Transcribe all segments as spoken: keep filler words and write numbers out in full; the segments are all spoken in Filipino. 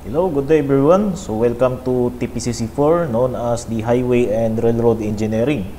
Hello, good day everyone. So welcome to T P C C four, known as the Highway and Railroad Engineering.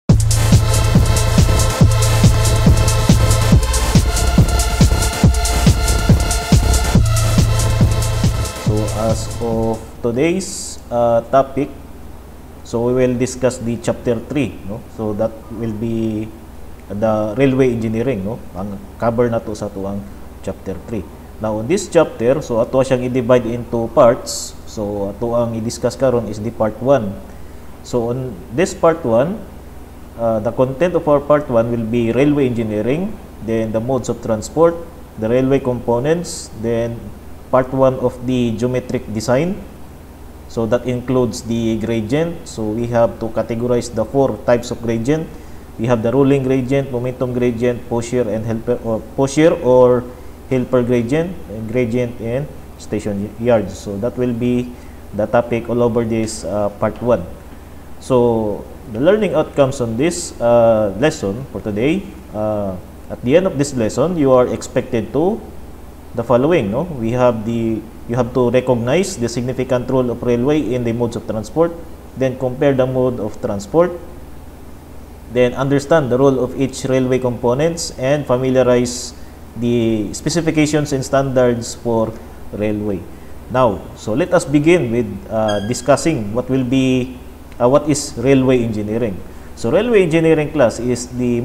So as of today's uh, topic, so we will discuss the chapter three, no? So that will be the railway engineering, no? Ang cover na to sa tuang chapter three. Now, in this chapter, so ato siyang i-divide into parts. So, ato ang i-discuss karon is the part one. So, on this part one, uh, the content of our part one will be railway engineering, then the modes of transport, the railway components, then part one of the geometric design. So, that includes the gradient. So, we have to categorize the four types of gradient. We have the rolling gradient, momentum gradient, pusher, and helper, or pusher or helper gradient, gradient in station yards. So that will be the topic all over this uh, part one. So the learning outcomes on this uh, lesson for today, uh, at the end of this lesson, you are expected to the following. No, we have the you have to recognize the significant role of railway in the modes of transport, then compare the mode of transport, then understand the role of each railway components, and familiarize the specifications and standards for railway. Now, so let us begin with uh, discussing what will be uh, what is railway engineering. So railway engineering class is the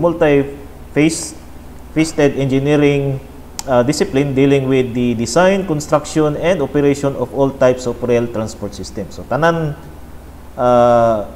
multi-faceted engineering uh, discipline dealing with the design, construction, and operation of all types of rail transport systems. So tanan uh,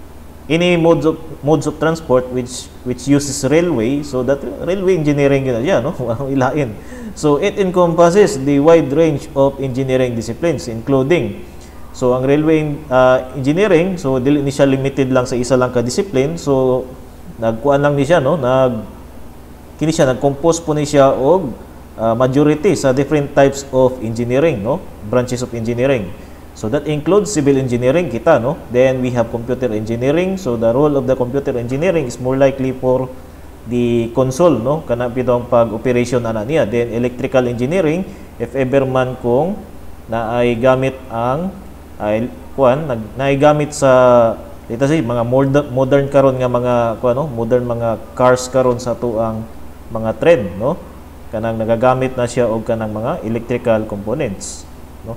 any modes of modes of transport which which uses railway, so that railway engineering yun na, no? Ilain. So it encompasses the wide range of engineering disciplines, including, so ang railway uh, engineering, so dili ni siya limited lang sa isa lang ka discipline. So nagkuan lang ni siya, no, nag kini siya nag-compose po ni siya og uh, majority sa different types of engineering, no, branches of engineering. So that includes civil engineering kita, no? Then we have computer engineering. So the role of the computer engineering is more likely for the console, no? Kana pitong pag-operation ana niya. Then electrical engineering, if ever man kung naay gamit ang ay kuan nag naay gamit sa dito say mga modern, modern karon nga mga kuan, no? Modern mga cars karon sa tuang mga trend, no? Kanang nagagamit na siya og kanang mga electrical components, no?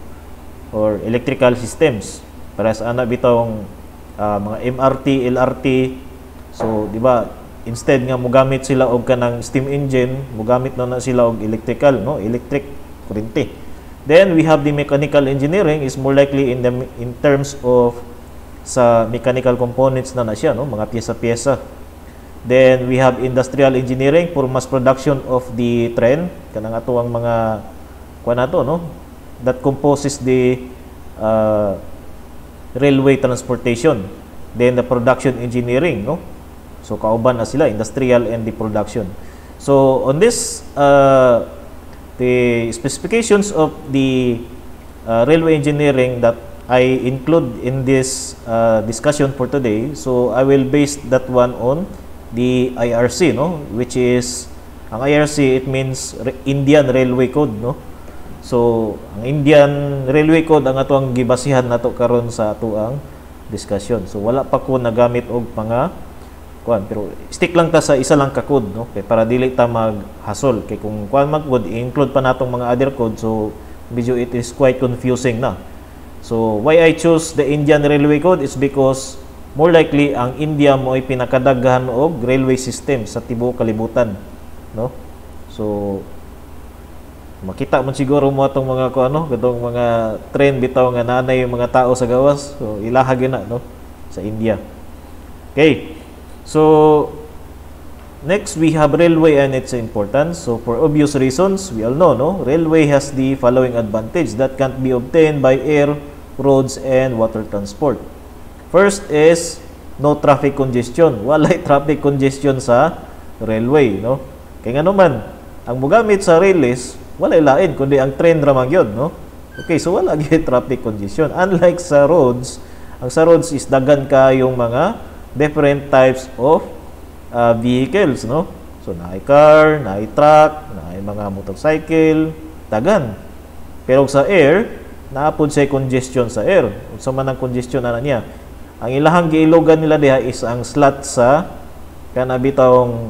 Or electrical systems para sa ana bitong uh, mga M R T, L R T. So di ba, instead nga mogamit sila og kanang steam engine, mogamit na na sila og electrical, no, electric kurente. Then we have the mechanical engineering is more likely in the in terms of sa mechanical components na na siya, no, mga piyesa-piyesa. Then we have industrial engineering for mass production of the train, kanang ato ang mga kuan nato, no, that composes the uh, railway transportation. Then the production engineering, no, so kauban na sila industrial and the production. So on this uh, the specifications of the uh, railway engineering that I include in this uh, discussion for today, so I will base that one on the I R C, no, which is ang I R C, it means Indian Railway Code, no. So, ang Indian Railway Code ang ato ang gibasihan nato karon sa ato ang discussion. So, wala pa ko nagamit og mga kuan, pero stick lang ta sa isa lang ka code, no? Kay para dili ta maghasol kay kung kuan mag-code i-include pa natong mga other code, so medyo it is quite confusing na. So, why I choose the Indian Railway Code is because more likely ang India mo ay pinakadaghan og railway system sa tibuok kalibutan, no? So, makita man siguro mo atong mga ko ano, katong mga train bitaw nga nanay yung mga tao sa gawas. So ilaha gina, no, sa India. Okay. So next we have railway and its importance. So for obvious reasons, we all know, no, railway has the following advantage that can't be obtained by air, roads, and water transport. First is no traffic congestion. Walay traffic congestion sa railway, no. Kaya nga naman ang mogamit sa rail is wala lain kundi ang train ramang yun, no? Okay, so wala gyud traffic congestion. Unlike sa roads, ang sa roads is dagan ka yung mga different types of uh, vehicles, no? So naay car, naay truck, naay mga motorcycle, dagan. Pero sa air, naapod siya congestion sa air. Unsa man ang congestion ana niya? Ang ilahang giilogan nila diha is ang slot sa kana bitawng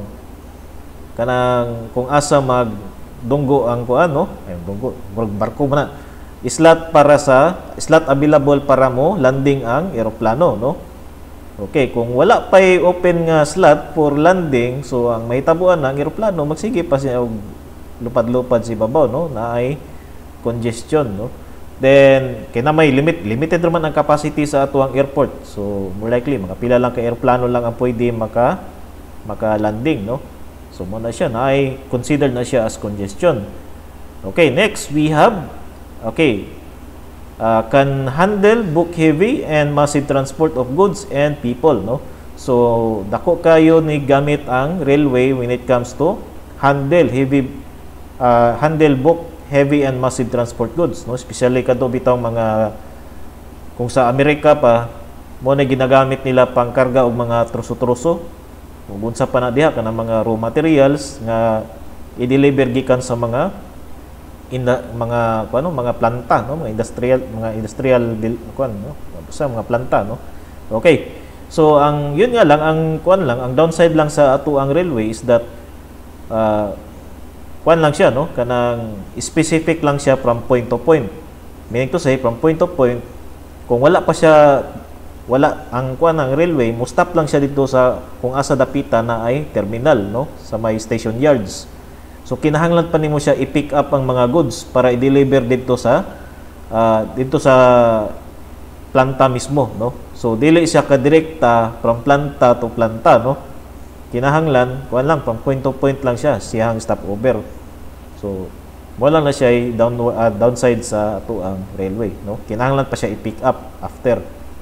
kanang kung asa mag dunggo ang kuan no, ay dunggo barko man na. Slot para sa slot available para mo landing ang eroplano no. Okay, kung wala pay open nga slot for landing, so ang mahitabuan na ang eroplano magsige pa siya og lupad-lupad si babaw no, na ay congestion no. Then kinamay limit limited naman ang capacity sa atuang airport. So more likely mga pila lang ka eroplano lang ang pwede maka maka landing no. So mo na siya na ay considered na siya as congestion. Okay, next we have okay uh, can handle book heavy and massive transport of goods and people no. So dako kayo ni gamit ang railway when it comes to handle heavy uh, handle book heavy and massive transport goods no, especially kadto bitaw mga kung sa Amerika pa mo na ginagamit nila pangkarga og mga truso-truso ug unsa pa na diha kana mga raw materials nga i-deliver gikan sa mga inda, mga kuno mga planta no, mga industrial mga industrial kuan no, sa mga planta no. Okay, so ang yun nga lang ang kuan lang ang downside lang sa ato ang railway is that uh, kuan lang siya no, kanang specific lang siya from point to point, meaning to say from point to point kung wala pa siya wala ang kuan ng railway mo stop lang siya dito sa kung asa dapita na ay terminal no, sa may station yards. So kinahanglan pa nimo siya i-pick up ang mga goods para i-deliver dito sa uh, dito sa planta mismo no. So dili siya ka direkta from planta to planta no, kinahanglan kuan lang from point to point lang siya siyang stopover. So wala na siya ay down uh, downside sa ato ang railway no, kinahanglan pa siya i-pick up after.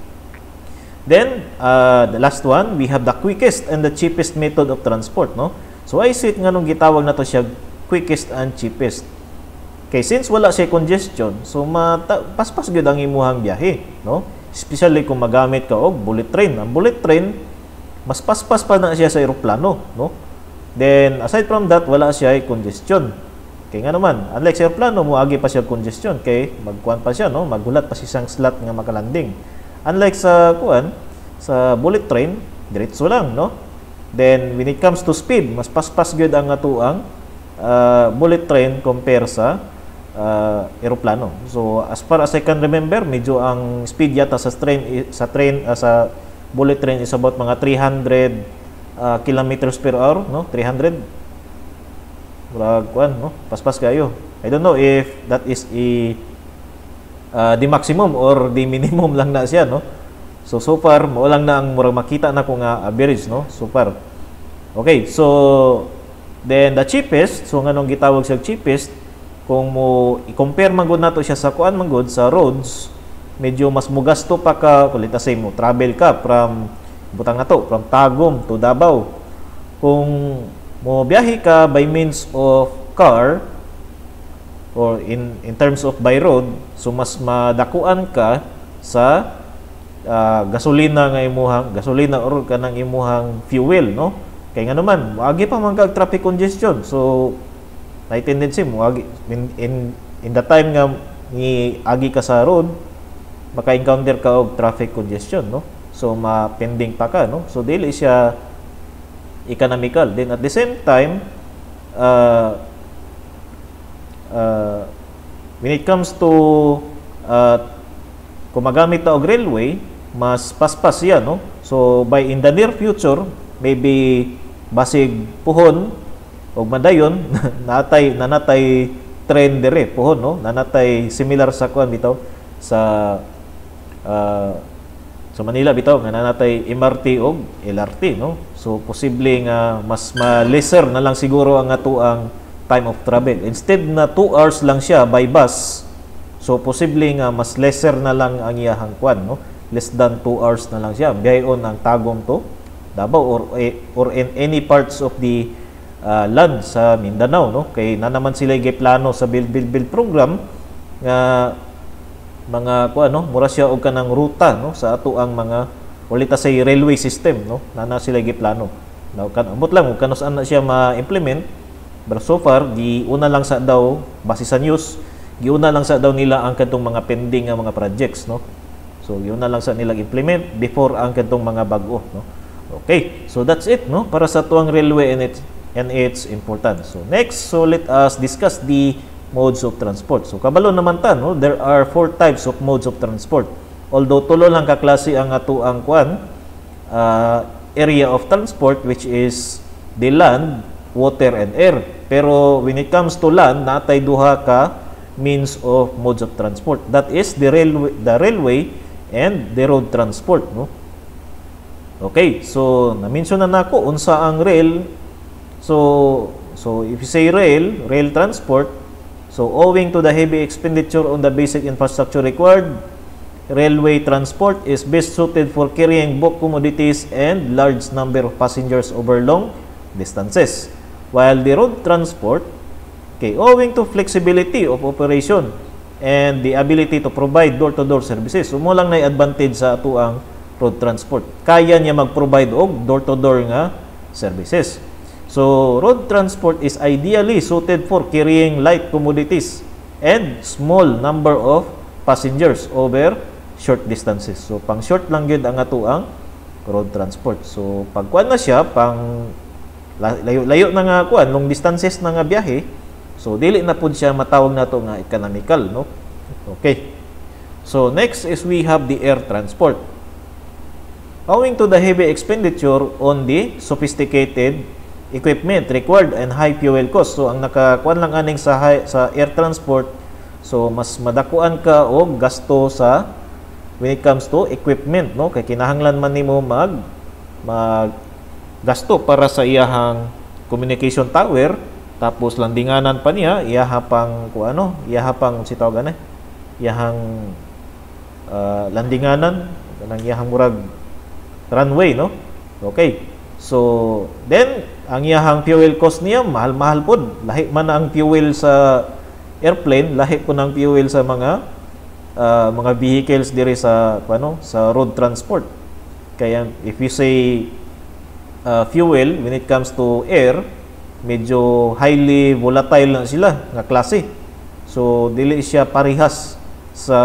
Then uh, the last one we have the quickest and the cheapest method of transport no. So I see nganong gitawag nato siya quickest and cheapest. Kay since wala siya congestion, so mata, paspas gyud ang imuhang biyahe no, especially kung magamit ka og bullet train. Ang bullet train mas paspas pa na siya sa eroplano no. Then aside from that wala siya ay congestion. Kay nga naman unlike sa eroplano mo agi pa siya congestion kay magkuan pa siya no, maghulat pa siya sang slot nga makalanding. Unlike sa kuan sa bullet train diretso lang no. Then when it comes to speed mas paspas gyud ang atuang uh, bullet train compare sa uh, eroplano. So as far as I can remember medyo ang speed yata sa train sa train uh, sa bullet train is about mga three hundred uh, kilometers per hour no, three hundred wala kuan no, paspas kayo. I don't know if that is a uh, the maximum or the minimum lang na siya no. So so far mo lang na ang murag makita na ko nga average no so far. Okay, so then the cheapest, so nganong gitawag siya cheapest kung mo i-compare man gud nato siya sa kuan man gud sa roads, medyo mas mugasto pa ka kung let's say mo travel ka from butang nato from Tagum to Davao. Kung mo biyahe ka by means of car or in in terms of by road, so mas madakuan ka sa Uh, gasolina nga imuhang gasolina or kanang imuhang fuel no, kay nga naman moagi pa man kag traffic congestion. So may tendency moagi in, in in the time nga ni agi ka sa road maka-encounter ka og traffic congestion no, so mapending pa ka no. So dili siya economical. Then at the same time uh, uh, when it comes to uh, kung magamit ta og railway mas paspas siya no. So by in the near future maybe basig puhon og madayon natay nanatay train dire puhon no, nanatay similar sa kuan bitaw sa uh, sa Manila bitaw nga nanatay M R T og L R T no. So posible nga mas ma-lesser na lang siguro ang ato ang time of travel. Instead na two hours lang siya by bus, so posible nga mas lesser na lang ang iyahang kwan no, less than two hours na lang siya biyayon ang Tagum to Davao or or in any parts of the uh, land sa Mindanao no. Kay na naman sila giplano sa build build build program nga mga kwan no, mura siya og kanang ruta no sa ato ang mga ulita say railway system no, na na sila giplano. Now kan amot lang kung kanus-an na siya ma-implement, but so far di una lang sa daw base sa news giuna lang sa daw nila ang kadtong mga pending nga mga projects, no. So yun na lang sa nilang implement before ang kadtong mga bag-o, no. Okay, so that's it, no, para sa tuang railway and its and its importance. So next, so let us discuss the modes of transport. So kabalo naman ta, no, there are four types of modes of transport. Although tulo lang ka klase ang ato ang kuan uh, area of transport, which is the land, water and air. Pero when it comes to land, natay duha ka means of modes of transport. That is the railway, the railway and the road transport, no. Okay, so na-mention na nako unsa ang rail. So so if you say rail, rail transport, so owing to the heavy expenditure on the basic infrastructure required, railway transport is best suited for carrying bulk commodities and large number of passengers over long distances. While the road transport, okay, owing to flexibility of operation and the ability to provide door-to-door services. So mo lang na advantage sa ato ang road transport. Kaya niya mag-provide og door-to-door nga services. So road transport is ideally suited for carrying light commodities and small number of passengers over short distances. So pang short lang gyud ang ato ang road transport. So pag kuan na siya pang layo-layo na nga kuan, long distances na nga biyahe, so dili na pud siya matawag nato nga economical, no. Okay, so next is we have the air transport. Owing to the heavy expenditure on the sophisticated equipment required and high fuel cost, so ang nakakuan lang aning sa high, sa air transport, so mas madakuan ka og gasto sa when it comes to equipment, no, kay kinahanglan man nimo mag mag gasto para sa iyahang communication tower, tapos landinganan pa niya, iyaha pang kung ano, iyaha pang si tawagan eh, iyahang uh, landinganan, kanang iyahang murag runway, no. Okay, so then ang iyahang fuel cost niya mahal-mahal pod, lahi man ang fuel sa airplane, lahi po ng fuel sa mga uh, mga vehicles diri sa ano, sa road transport. Kaya if you say uh, fuel when it comes to air, medyo highly volatile na sila nga klase. So dili siya parehas sa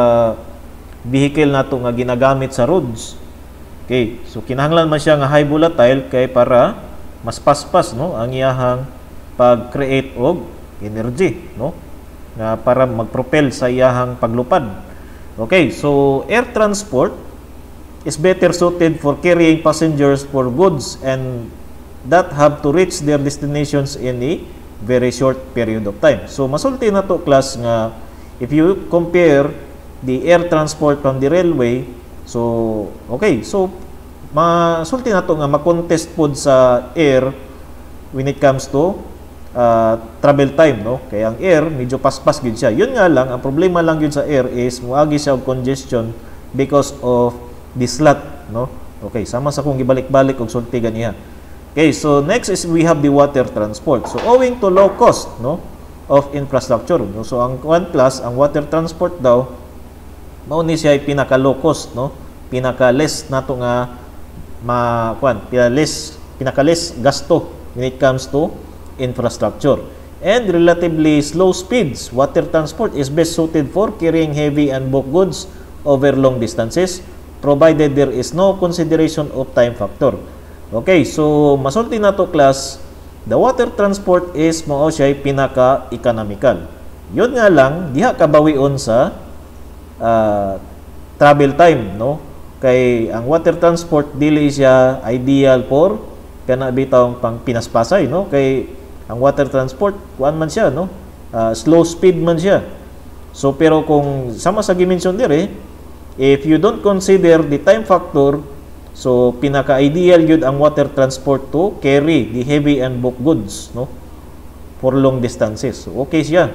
vehicle nato nga ginagamit sa roads. Okay, so kinahanglan man siya nga high volatile kay para mas paspas, no, ang iyahang pag-create og energy, no, nga para magpropel sa iyahang paglupad. Okay, so air transport is better suited for carrying passengers for goods and that have to reach their destinations in a very short period of time. So masulti na to class nga if you compare the air transport from the railway, so okay, so masulti na to nga makontest pod sa air when it comes to uh, travel time, no, kay ang air medyo paspas gid siya. Yun nga lang ang problema lang yun sa air is muagi siya og congestion because of the slot, no. Okay, sama sa kung gibalik-balik og sulti ganiha. Okay, so next is we have the water transport. So owing to low cost, no, of infrastructure, no, so ang one class, ang water transport daw mao ni siya pinaka low cost, no, pinaka less nato nga ma kuan, pinaka less pinaka less gasto when it comes to infrastructure. And relatively slow speeds, water transport is best suited for carrying heavy and bulk goods over long distances provided there is no consideration of time factor. Okay, so masulti na to class, the water transport is mao siya pinaka economical. Yun nga lang diha kabawion sa uh, travel time, no, kay ang water transport dili siya ideal for kana bitaw pang pinaspasay, no, kay ang water transport kuan man siya, no, uh, slow speed man siya. So pero kung sama sa gi-mention dire, if you don't consider the time factor, so pinaka-ideal yun ang water transport to carry the heavy and bulk goods, no, for long distances. So okay siya.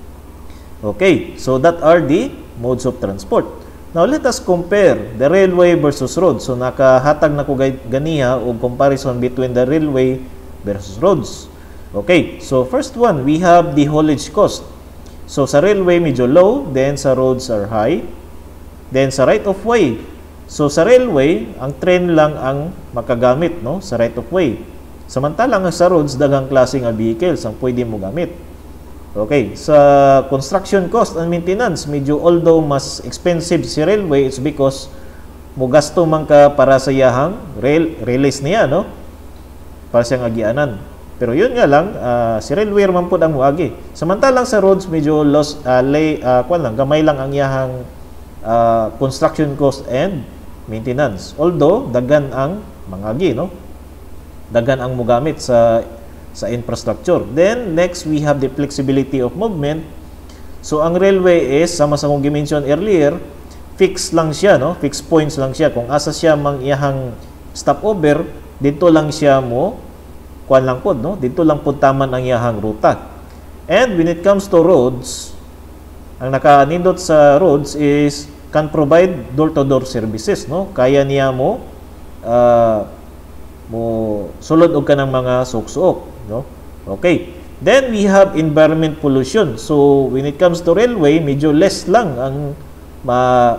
Okay, so that are the modes of transport. Now let us compare the railway versus road. So nakahatag na ko ganiha og comparison between the railway versus roads. Okay, so first one, we have the haulage cost. So sa railway medyo low, then sa roads are high. Then sa right of way, so sa railway ang train lang ang makagamit, no, sa right of way. Samantalang sa roads daghang klase nga vehicles ang pwede mo gamit. Okay, sa construction cost and maintenance, medyo although mas expensive si railway, it's because mo gasto man ka para sa yahang rail release niya, no? Para siyang agianan. Pero yun nga lang, uh, si railway man po ang muagi. Samantalang sa roads, medyo loss, uh, lay, uh, kwan lang, gamay lang ang yahang uh, construction cost and maintenance. Although, dagan ang mangagi, no? Dagan ang mugamit sa sa infrastructure. Then, next, we have the flexibility of movement. So, ang railway is, sama sa kong gimension earlier, fixed lang siya, no? Fixed points lang siya. Kung asa siya mang iyahang stopover, dito lang siya mo, kuan lang po, no? Dito lang po taman ang iyahang ruta. And when it comes to roads, ang nakanindot sa roads is can provide door-to-door services, no? Kaya niya mo, uh, mo sulod og kanang mga suok-suok, no? Okay. Then we have environment pollution. So when it comes to railway, medyo less lang ang ma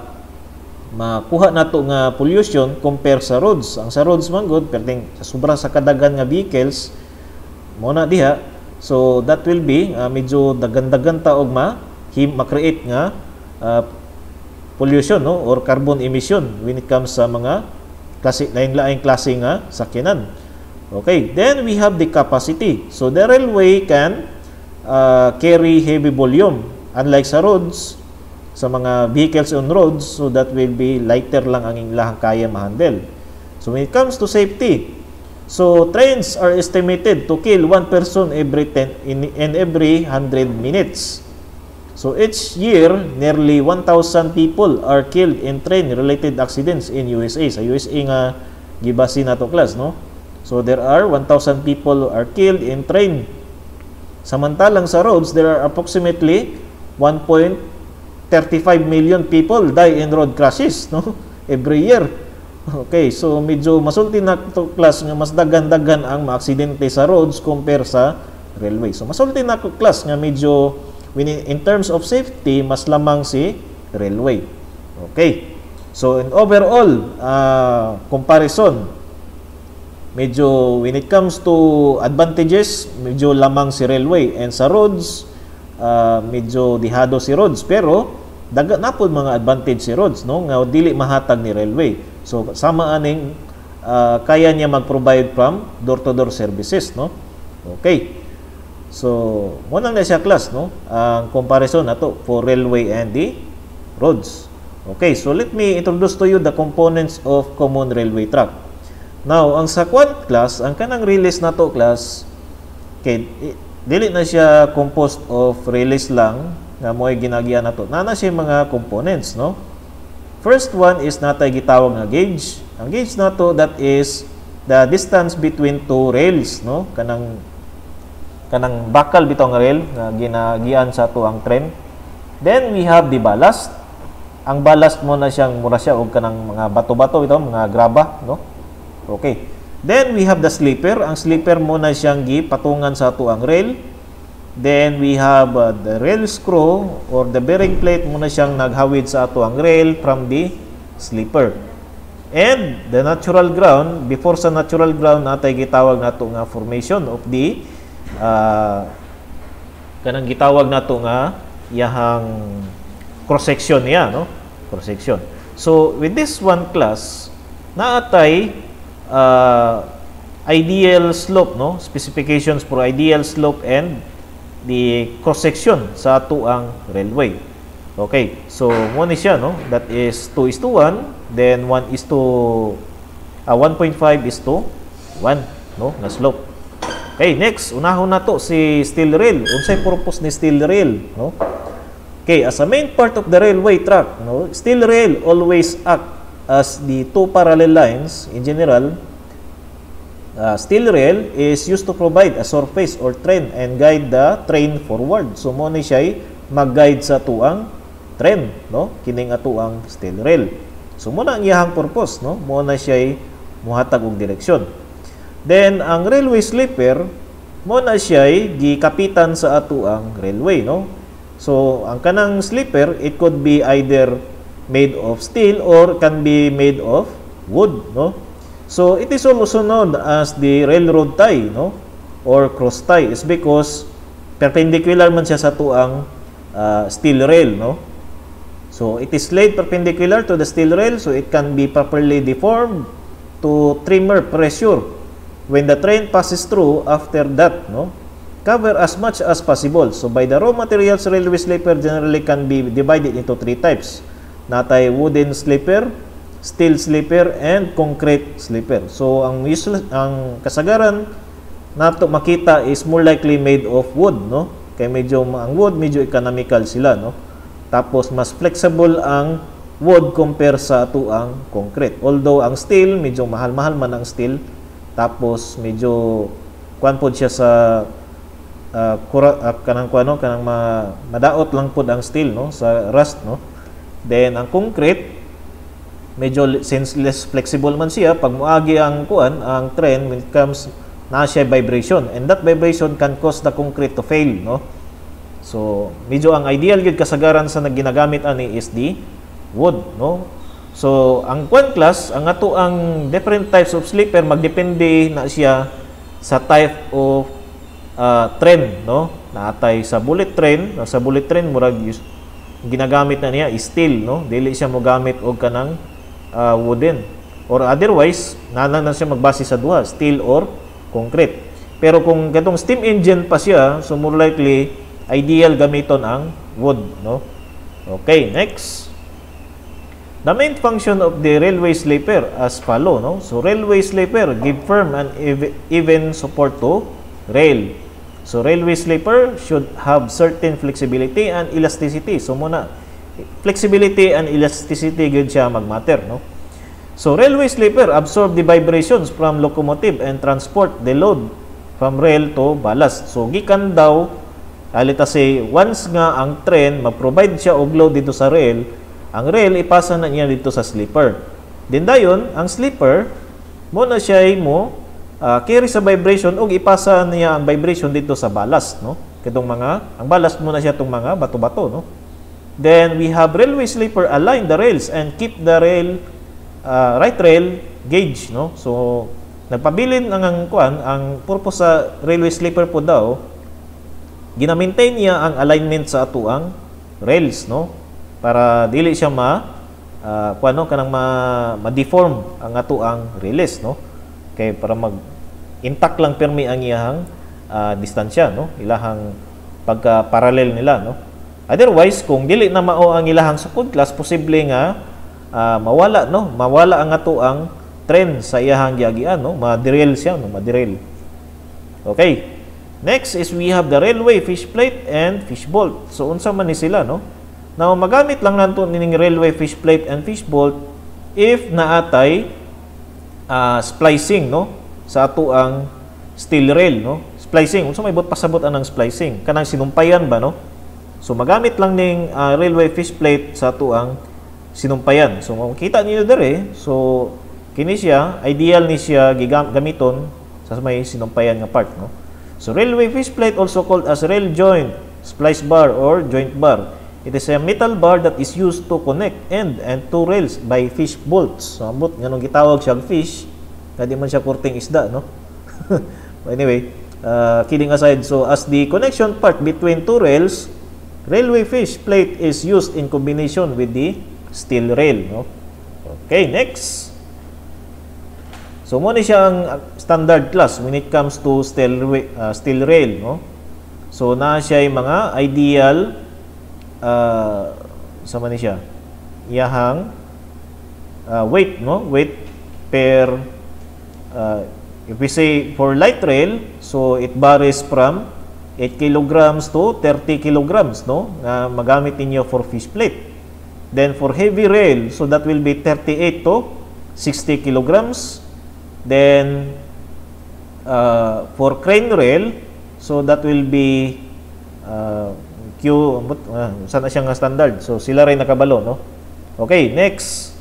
makuha nato nga pollution compare sa roads. Ang sa roads man good, perting sobra sa kadagan nga vehicles mo na diha. So that will be uh, medyo dagan-dagan ta og ma ma-create nga uh, pollution, no, or carbon emission when it comes sa mga klase lain-laing klase nga sakyanan. Okay, then we have the capacity. So the railway can uh, carry heavy volume, unlike sa roads, sa mga vehicles on roads, so that will be lighter lang ang ilang kaya ma-handle. So when it comes to safety, so trains are estimated to kill one person every ten in, in every one hundred minutes. So each year, nearly one thousand people are killed in train-related accidents in U S A. Sa U S A nga gibasi nato class, no? So there are one thousand people are killed in train. Samantalang sa roads, there are approximately one point three five million people die in road crashes, no? Every year. Okay, so medyo masulti na to class nga mas dagan-dagan ang maaksidente sa roads compare sa railway. So masulti na to class nga medyo when in terms of safety mas lamang si railway. Okay. So in overall uh, comparison, medyo when it comes to advantages, medyo lamang si railway, and sa roads uh, medyo dihado si roads, pero daga na po mga advantage si roads, no, nga dili mahatag ni railway. So sama aning uh, kaya niya mag-provide from door-to-door services, no. Okay, so mo nang na siya class, no, ang comparison nato for railway and the roads. Okay, so let me introduce to you the components of common railway track. Now, ang sa quad class, ang kanang release na to class, okay, dili na siya composed of release lang, nga mo ay ginagyan na to. Nana siya mga components, no? First one is natay gitawag nga gauge. Ang gauge na to, that is the distance between two rails, no? Kanang kanang bakal bitaw nga rail nga ginagian sa to ang tren. Then we have the ballast. Ang ballast mo na siyang mura siya og kanang mga bato-bato ito, mga graba, no? Okay. Then we have the sleeper. Ang sleeper mo na siyang gipatungan sa ato ang rail. Then we have uh, the rail screw or the bearing plate mo na siyang naghawid sa ato ang rail from the sleeper. And the natural ground, before sa natural ground natay gitawag nato nga formation of the uh, kanang gitawag nato nga yahang cross section niya, no? Cross section. So with this one class, naatay Uh, ideal slope, no, specifications for ideal slope and the cross section sa ato ang railway. Okay, so mo ni siya, no, that is two is to one, then one is to uh, one point five is to one, no, na slope. Okay, next unahon na to si steel rail. Unsay purpose ni steel rail, no? Okay, as a main part of the railway track, no, steel rail always act as the two parallel lines. In general, uh, steel rail is used to provide a surface or train and guide the train forward. So mo ni siya mag-guide sa tuang train, no, kining atuang steel rail. So mo na ang iyahang purpose, no, mo na siya muhatag og direksyon. Then ang railway sleeper mo na siya gikapitan sa atuang railway, no. So ang kanang sleeper, it could be either made of steel or can be made of wood, no. So it is also known as the railroad tie, no, or cross tie, is because perpendicular man siya sa tuang uh, steel rail, no? So it is laid perpendicular to the steel rail, so it can be properly deformed to trimmer pressure when the train passes through. After that, no, cover as much as possible. So by the raw materials, railway sleeper generally can be divided into three types. Natay wooden sleeper, steel sleeper, and concrete sleeper. So ang usual, ang kasagaran nato makita is more likely made of wood, no? Kay medyo ang wood medyo economical sila, no? Tapos mas flexible ang wood compare sa ato ang concrete. Although ang steel medyo mahal-mahal man ang steel. Tapos medyo kuan pod siya sa uh, kura, uh, kanang kuano kanang ma, madaot lang pod ang steel, no, sa rust, no. Then ang concrete medyo since less flexible man siya, pag muagi ang kuan ang train when it comes na siya vibration, and that vibration can cause the concrete to fail, no. So medyo ang ideal gid kasagaran sa naginagamit ani is the wood, no. So ang kuan class, ang ato ang different types of sleeper magdepende na siya sa type of uh, train, no. Naatay sa bullet train, sa bullet train murag ginagamit na niya is steel, no. Dili siya mo gamit og kanang uh, wooden, or otherwise nanan na siya magbase sa duha, steel or concrete. Pero kung katong steam engine pa siya, so more likely ideal gamiton ang wood, no. Okay, next. The main function of the railway sleeper as follow, no. So railway sleeper give firm and even support to rail. So railway sleeper should have certain flexibility and elasticity. So muna flexibility and elasticity gud siya magmatter, no. So railway sleeper absorb the vibrations from locomotive and transport the load from rail to ballast. So gikan daw alita say once nga ang train mag-provide siya og load dito sa rail, ang rail ipasa na niya dito sa sleeper. Din dayon ang sleeper mo na siya mo uh, carry sa vibration og ipasa niya ang vibration dito sa ballast, no. Kitong mga ang ballast mo na siya tong mga bato-bato, no. Then we have railway sleeper align the rails and keep the rail uh, right rail gauge, no. So nagpabilin ang ang kuan ang purpose sa railway sleeper po daw gina-maintain niya ang alignment sa atuang rails, no, para dili siya ma uh, kuano kanang ma, ma-deform ang atuang rails, no. Kay para mag intact lang permi ang iyang uh, distansya, no, ilahang pagka parallel nila, no. Otherwise kung dili na mao ang ilahang sukod class, posible nga uh, mawala, no, mawala ang atuang train sa iyahang giagian, no, ma-derail siya, no, ma-derail. Okay. Next is we have the railway fish plate and fish bolt. So unsa man ni sila, no? Now magamit lang nanto ning railway fish plate and fish bolt if naatay uh, splicing, no, sa ato ang steel rail, no. Splicing, unsa may bot pasabot anang splicing? Kanang sinumpayan ba, no? So magamit lang ning uh, railway fish plate sa ato ang sinumpayan. So makita niyo dere, so kini siya ideal ni siya gigamiton sa may sinumpayan nga part, no. So railway fish plate also called as rail joint, splice bar, or joint bar. It is a metal bar that is used to connect end and two rails by fish bolts. So ambot nganong gitawag siya fish, kadi man siya kurting isda, no. Anyway, uh, kidding aside, so as the connection part between two rails, railway fish plate is used in combination with the steel rail, no. Okay, next. So mo ni siya ang standard class when it comes to steel uh, steel rail, no. So na siya yung mga ideal uh, sa man ni siya iyahang uh, weight, no, weight per uh, if we say for light rail, so it varies from eight kilograms to thirty kilograms, no, na magamit niyo for fish plate. Then for heavy rail, so that will be thirty-eight to sixty kilograms. Then uh, for crane rail, so that will be uh, Q, uh, sana siya nga standard. So sila rin nakabalo, no. Okay, next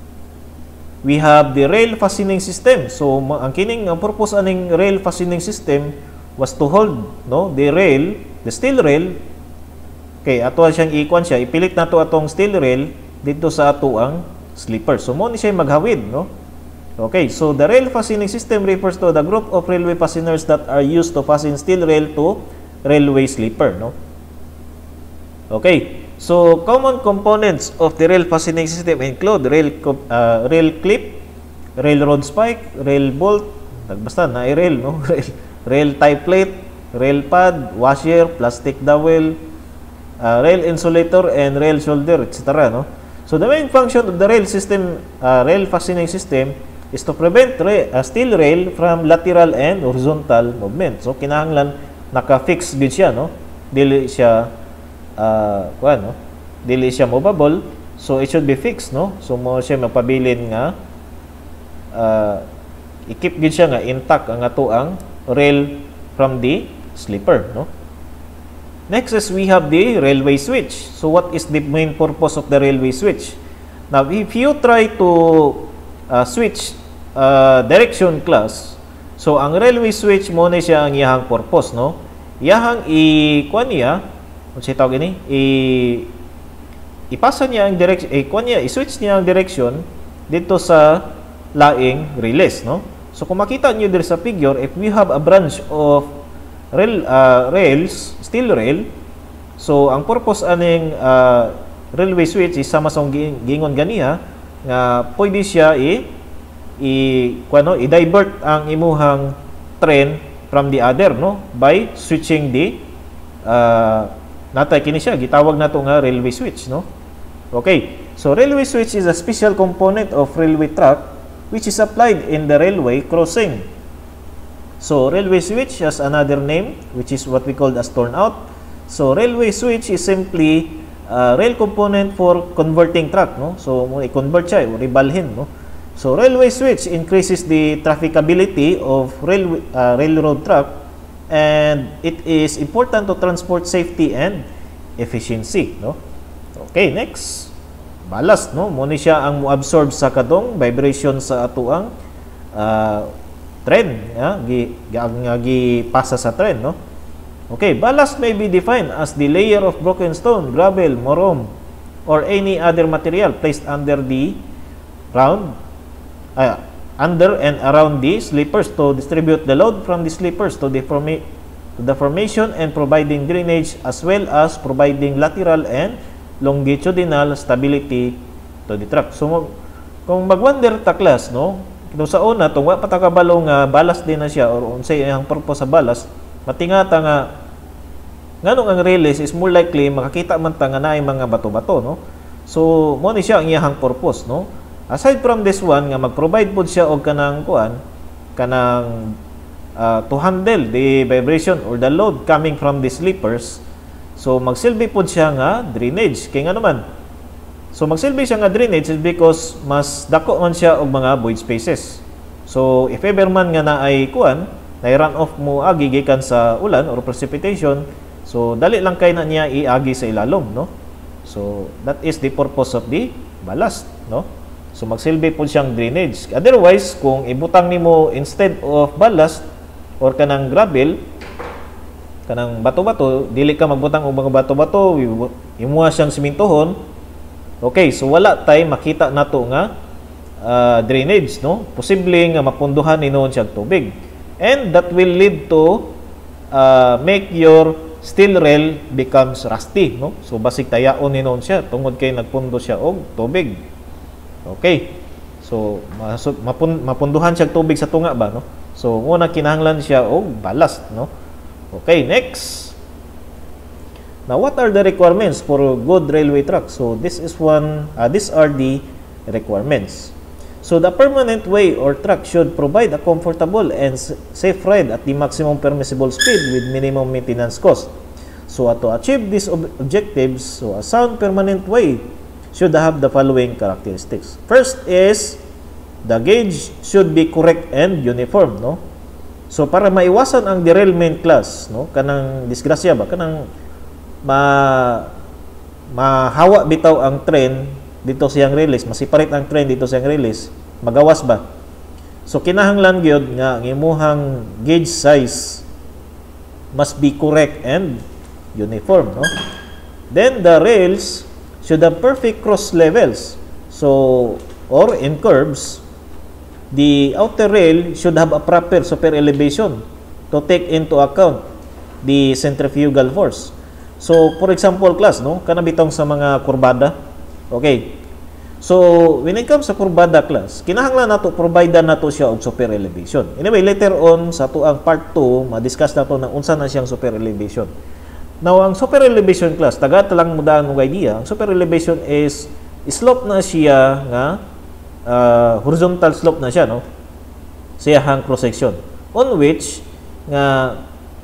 we have the rail fastening system. So ang kining ang purpose aning rail fastening system was to hold, no, the rail, the steel rail. Okay, ato siyang ikuan siya, ipilit nato atong steel rail dito sa ato ang sleeper. So mo ni siya maghawid, no. Okay, so the rail fastening system refers to the group of railway fasteners that are used to fasten steel rail to railway sleeper, no? Okay. So, common components of the rail fastening system include rail uh, rail clip, railroad spike, rail bolt, basta na rail, no? rail, rail tie plate, rail pad, washer, plastic dowel, uh, rail insulator, and rail shoulder, et cetera. No? So, the main function of the rail system, uh, rail fastening system, is to prevent ra uh, steel rail from lateral and horizontal movement. So, kinahanglan naka-fix gid siya, no? Dili siya uh, kuan, no? Dili siya movable, so it should be fixed, no? So mo siya magpabilin nga uh, i-keep gid siya nga intact ang atoang rail from the sleeper, no? Next is we have the railway switch. So what is the main purpose of the railway switch? Now if you try to uh, switch uh, direction class, so ang railway switch mo na siya ang iyahang purpose, no? Iyahang i-kuan niya, kung siya tawag ini, i ipasa niya ang direction, eh, kuan niya, i-switch niya ang direction dito sa laing relays, no? So kung makita niyo dito sa figure, if we have a branch of rail uh, rails, steel rail, so ang purpose aning uh, railway switch is sama sa gingon ganiha nga pwede siya i i kuno i-divert ang imuhang train from the other, no, by switching the uh, natay kini siya gitawag nato nga railway switch, no? Okay, so railway switch is a special component of railway track which is applied in the railway crossing. So railway switch has another name which is what we call as turnout. So railway switch is simply uh, rail component for converting track, no? So mo i-convert siya, ribalhin, no? So railway switch increases the trafficability of rail uh, railroad track, and it is important to transport safety and efficiency, no? Okay, next. Ballast, no? Mo ni siya ang mo-absorb sa kadong vibration sa atuang uh, tren, ya, gi nga gi pasa sa tren, no? Okay, ballast may be defined as the layer of broken stone, gravel, morom, or any other material placed under the round uh, under and around the sleepers to distribute the load from the sleepers to the forma to the formation and providing drainage as well as providing lateral and longitudinal stability to the track. So kung mag-wonder ta class, no, kung sa una tong wa patakabalo nga ballast din na siya or unsay ang purpose sa ballast, matingata nga nganong ang relays is more likely makakita man ta nga naay mga bato-bato, no? So mo ni siya ang iyang purpose, no? Aside from this one nga mag-provide pod siya og kanang kuan kanang uh, to handle the vibration or the load coming from the sleepers. So magsilbi pod siya nga drainage kay nga naman. So magsilbi siya nga drainage is because mas dako man siya og mga void spaces. So if ever man nga naay kuan, na run off mo agi gikan sa ulan or precipitation, so dali lang kay na niya iagi sa ilalom, no? So that is the purpose of the ballast, no? So magsilbi pod siyang drainage. Otherwise, kung ibutang nimo instead of ballast or kanang gravel, kanang bato-bato, dili ka magbutang og mga bato-bato, imuha siyang simintohon. Okay, so wala tay makita nato nga uh, drainage, no? Posible nga mapunduhan ninon siya tubig. And that will lead to uh, make your steel rail becomes rusty, no? So basig tayaon ninon siya tungod kay nagpundo siya og tubig. Okay. So mapun mapunduhan siya tubig sa tunga ba, no? So muna kinahanglan siya og ballast, no? Okay, next. Now, what are the requirements for a good railway track? So, this is one, uh, these are the requirements. So, the permanent way or track should provide a comfortable and safe ride at the maximum permissible speed with minimum maintenance cost. So, uh, to achieve these ob objectives, so a sound permanent way should have the following characteristics. First is, the gauge should be correct and uniform, no? So para maiwasan ang derailment class, no, kanang disgrasya ba, kanang ma mahawa bitaw ang train dito siyang release, masiparate ang train dito siyang release, magawas ba? So kinahanglan gyud nga ang imuhang gauge size must be correct and uniform, no? Then the rails should have perfect cross levels. So or in curves, the outer rail should have a proper super elevation to take into account the centrifugal force. So for example class, no, kana bitong sa mga kurbada. Okay. So when it comes sa kurbada class, kinahanglan nato provide nato siya og super elevation. Anyway, later on sa to ang part two, ma-discuss nato na unsa na siyang super elevation. Now ang super elevation class, taga talang mudaan og idea. Ang super elevation is slope na siya nga uh, horizontal slope na siya, no, siya hang cross section on which nga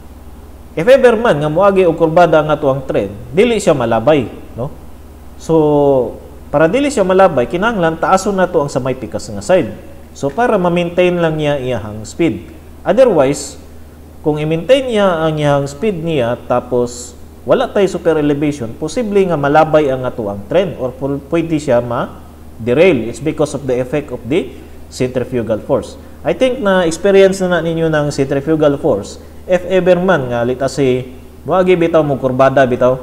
if ever man nga moagi og kurbada nga tuang trend, dili siya malabay, no. So para dili siya malabay, kinahanglan taason nato ang sa may pikas nga side. So para ma-maintain lang niya iyang speed. Otherwise, kung i-maintain niya ang iyang speed niya tapos wala tay super elevation, posible nga malabay ang ato ang trend or pwede siya ma-derail. It's because of the effect of the centrifugal force. I think na experience na, na ninyo ng centrifugal force. If ever man nga let us say moagi bitaw mo kurbada bitaw.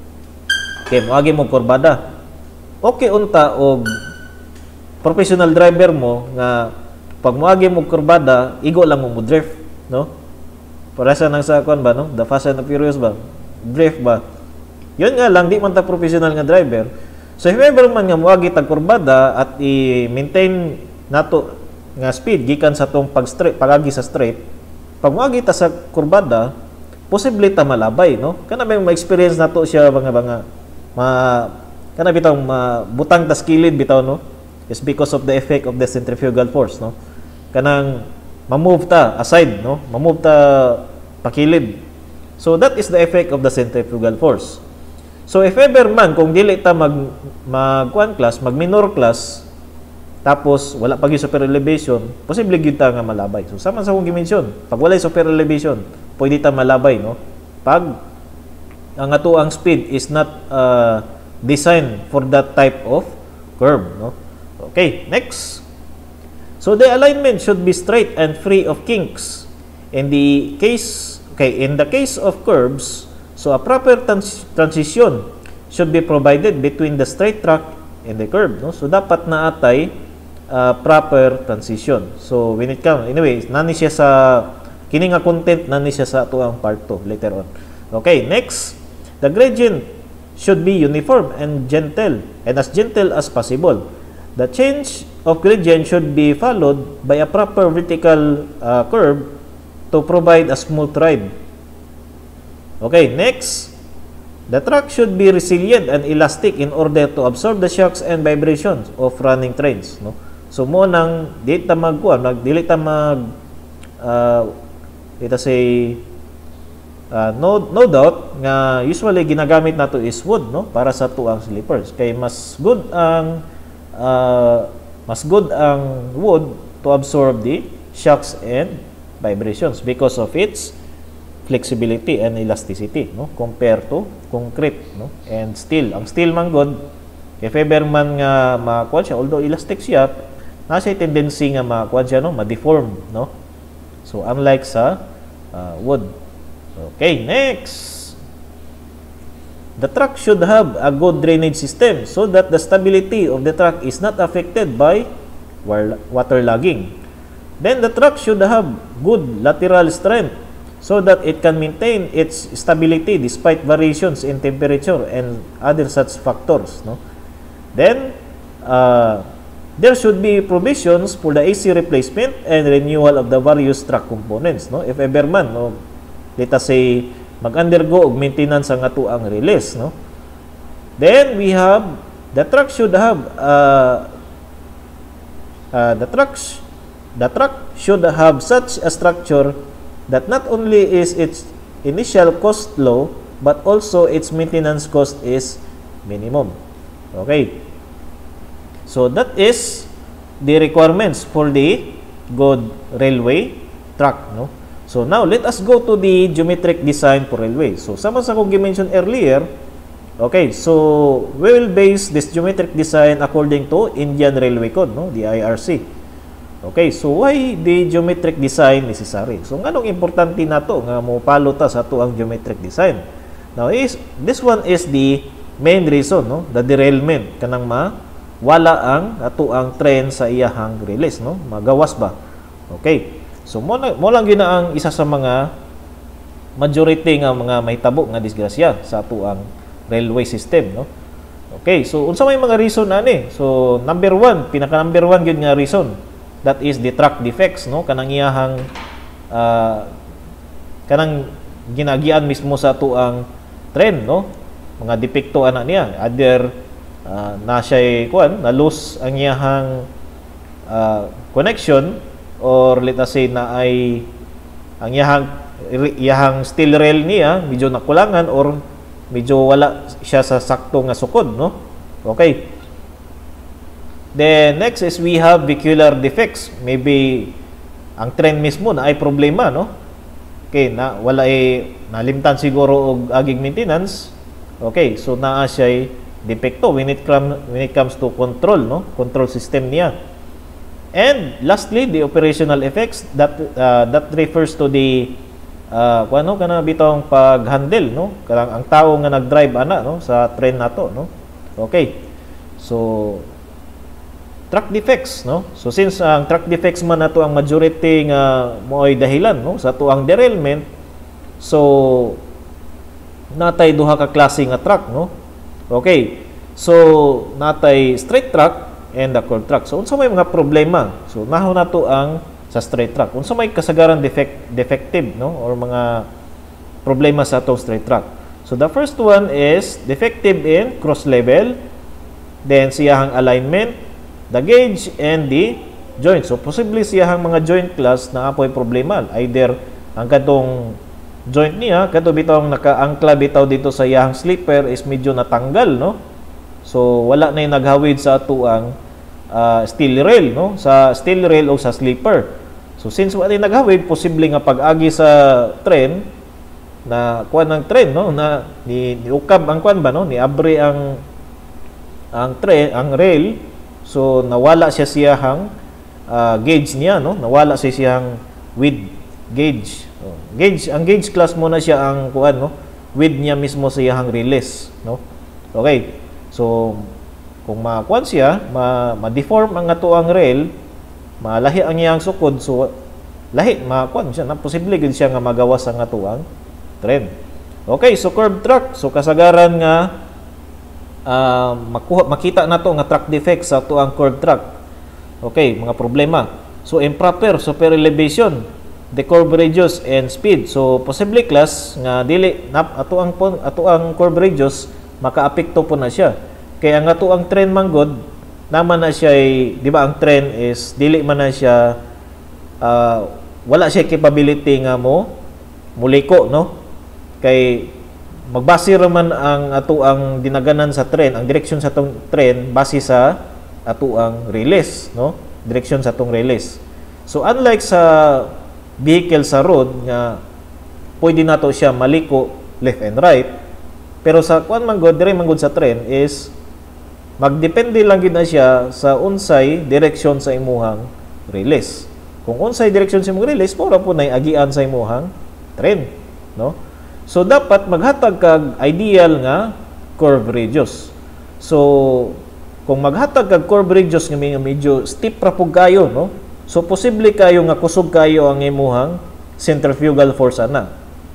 Okay, moagi mo kurbada. Okay unta og professional driver mo nga pag moagi mo kurbada, igo lang mo mo drift, no? Para sa nang sa kwan ba, no? The Fast and the Furious ba? Drift ba? Yun nga lang, di man ta professional nga driver. So if ever man nga moagi tag kurbada at i-maintain nato nga speed gikan sa tong pag straight, pagagi sa straight, pag moagi ta sa kurbada, posible ta malabay, no? Kana may ma-experience nato siya mga mga ma kana bitaw uh, butang tas kilid bitaw, no, is because of the effect of the centrifugal force, no, kanang ma-move ta aside, no, ma-move ta pakilid. So that is the effect of the centrifugal force. So if ever man kung dili ta mag mag one class, mag minor class tapos wala pa gyud super elevation, posible gyud ta nga malabay. So sama sa akong gi-mention, pag wala super elevation pwede ta malabay, no, pag ang ato ang speed is not uh, designed for that type of curve, no. Okay, next. So the alignment should be straight and free of kinks. In the case, okay, in the case of curves, so a proper trans transition should be provided between the straight track and the curve, no. So dapat na atay uh, proper transition. So when it comes, anyway, nani siya sa kini nga content, nani siya sa ato ang part two later on. Okay, next. The gradient should be uniform and gentle and as gentle as possible. The change of gradient should be followed by a proper vertical uh, curve to provide a smooth ride. Okay, next. The track should be resilient and elastic in order to absorb the shocks and vibrations of running trains, no. So mo nang di ta magkuan, mag dili ta mag uh, ita say Uh, no, no doubt nga usually ginagamit nato is wood, no, para sa tuang slippers kay mas good ang uh, mas good ang wood to absorb the shocks and vibrations because of its flexibility and elasticity, no, compared to concrete, no, and steel. Ang steel man good, if ever man nga makuan siya, although elastic siya, nasa tendency nga makuan siya, no, ma-deform, no. So unlike sa uh, wood. Okay, next. The track should have a good drainage system so that the stability of the track is not affected by waterlogging. Then the track should have good lateral strength so that it can maintain its stability despite variations in temperature and other such factors, no. Then uh, there should be provisions for the A C replacement and renewal of the various track components, no. If ever man, no, let us say mag-undergo og maintenance ang ato ang release, no. Then we have the truck should have uh, uh, the trucks the truck should have such a structure that not only is its initial cost low but also its maintenance cost is minimum. Okay, so that is the requirements for the good railway track, no. So now let us go to the geometric design for railway. So sama sa kong gi-mention earlier, okay, so we will base this geometric design according to Indian Railway Code, no, the I R C. Okay, so why the geometric design necessary? So nganong importante nato nga mo palo ta sa ato ang geometric design? Now is this one is the main reason, no, the derailment kanang ma wala ang ato ang train sa iyahang release, no, magawas ba. Okay. So mo, mo lang yun ang isa sa mga majority nga mga mahitabo nga disgrasya sa ato ang railway system, no? Okay, so unsa may mga reason ani? So number one, pinaka number one gyud nga reason, that is the track defects, no? Kanang iyahang uh, kanang ginagian mismo sa ato ang tren, no? Mga depekto ana niya, either uh, na siya kuan na lose ang iyahang uh, connection, or let us say na ay ang iyahang iyahang steel rail niya medyo nakulangan or medyo wala siya sa sakto nga sukod, no? Okay. Then next is we have vehicular defects. Maybe ang train mismo na ay problema, no? Okay, na wala ay nalimtan siguro og aging maintenance. Okay, so naa siya depekto when it comes when it comes to control, no? Control system niya. And lastly, the operational effects, that uh, that refers to the uh, kung ano kana bitong pag-handle, no? Kanang ang tao nga nag-drive ana, no, sa train nato, no? Okay. So track defects, no? So since ang uh, track defects man nato ang majority nga mo'y dahilan, no, sa ato ang derailment, so natay duha ka klase nga track, no? Okay. So natay straight track and the curved track. So unsa may mga problema? So naho nato ang sa straight track. Unsa may kasagaran defect defective, no, or mga problema sa atong straight track. So the first one is defective in cross level, then siyahang alignment, the gauge and the joint. So possibly siyahang mga joint class na apoy problema, either ang katong joint niya kato bitong nakaangkla bitaw dito sa iyahang slipper is medyo natanggal, no? So wala na yung naghawid sa ato ang uh, steel rail, no, sa steel rail o sa slipper. So since wala na naghawid, posible nga pag-agi sa tren na kuan ng tren, no, na ni, ni ukab ang kuan ba, no, ni abre ang ang tren, ang rail. So nawala siya siyahang uh, gauge niya, no, nawala siya siyang width gauge. Oh, gauge, ang gauge class muna siya ang kuan, no, width niya mismo sa iyang release, no. Okay. So kung makuan siya, ma, ma-deform ang ato ang rail, malahi ang iyang sukod, so lahi makuan siya, na posible gid siya nga magawas ang ato ang tren. Okay, so curved track, so kasagaran nga uh, makuha, makita nato nga track defects sa ato ang curved track. Okay, mga problema. So improper super elevation, the curve radius and speed. So possibly class nga dili nap ato ang ato ang curve radius makaapekto po na siya. Kaya nga to ang tren manggod naman na siya, di ba, ang tren is dili man na siya uh, wala siya capability nga mo muliko, no? Kay magbase man ang ato ang dinaganan sa tren, ang direksyon sa tong tren base sa ato ang release, no? Direksyon sa tong release. So unlike sa vehicle sa road nga pwede nato siya maliko left and right, pero sa kuan manggod dire manggod sa tren is magdepende lang gid na siya sa unsay direksyon sa imuhang release. Kung unsay direksyon sa imong release, mura po nay agian sa imuhang tren, no? So dapat maghatag kag ideal nga curve radius. So kung maghatag kag curve radius nga medyo steep ra pug kayo, no? So posible kayo nga kusog kayo ang imuhang centrifugal force ana.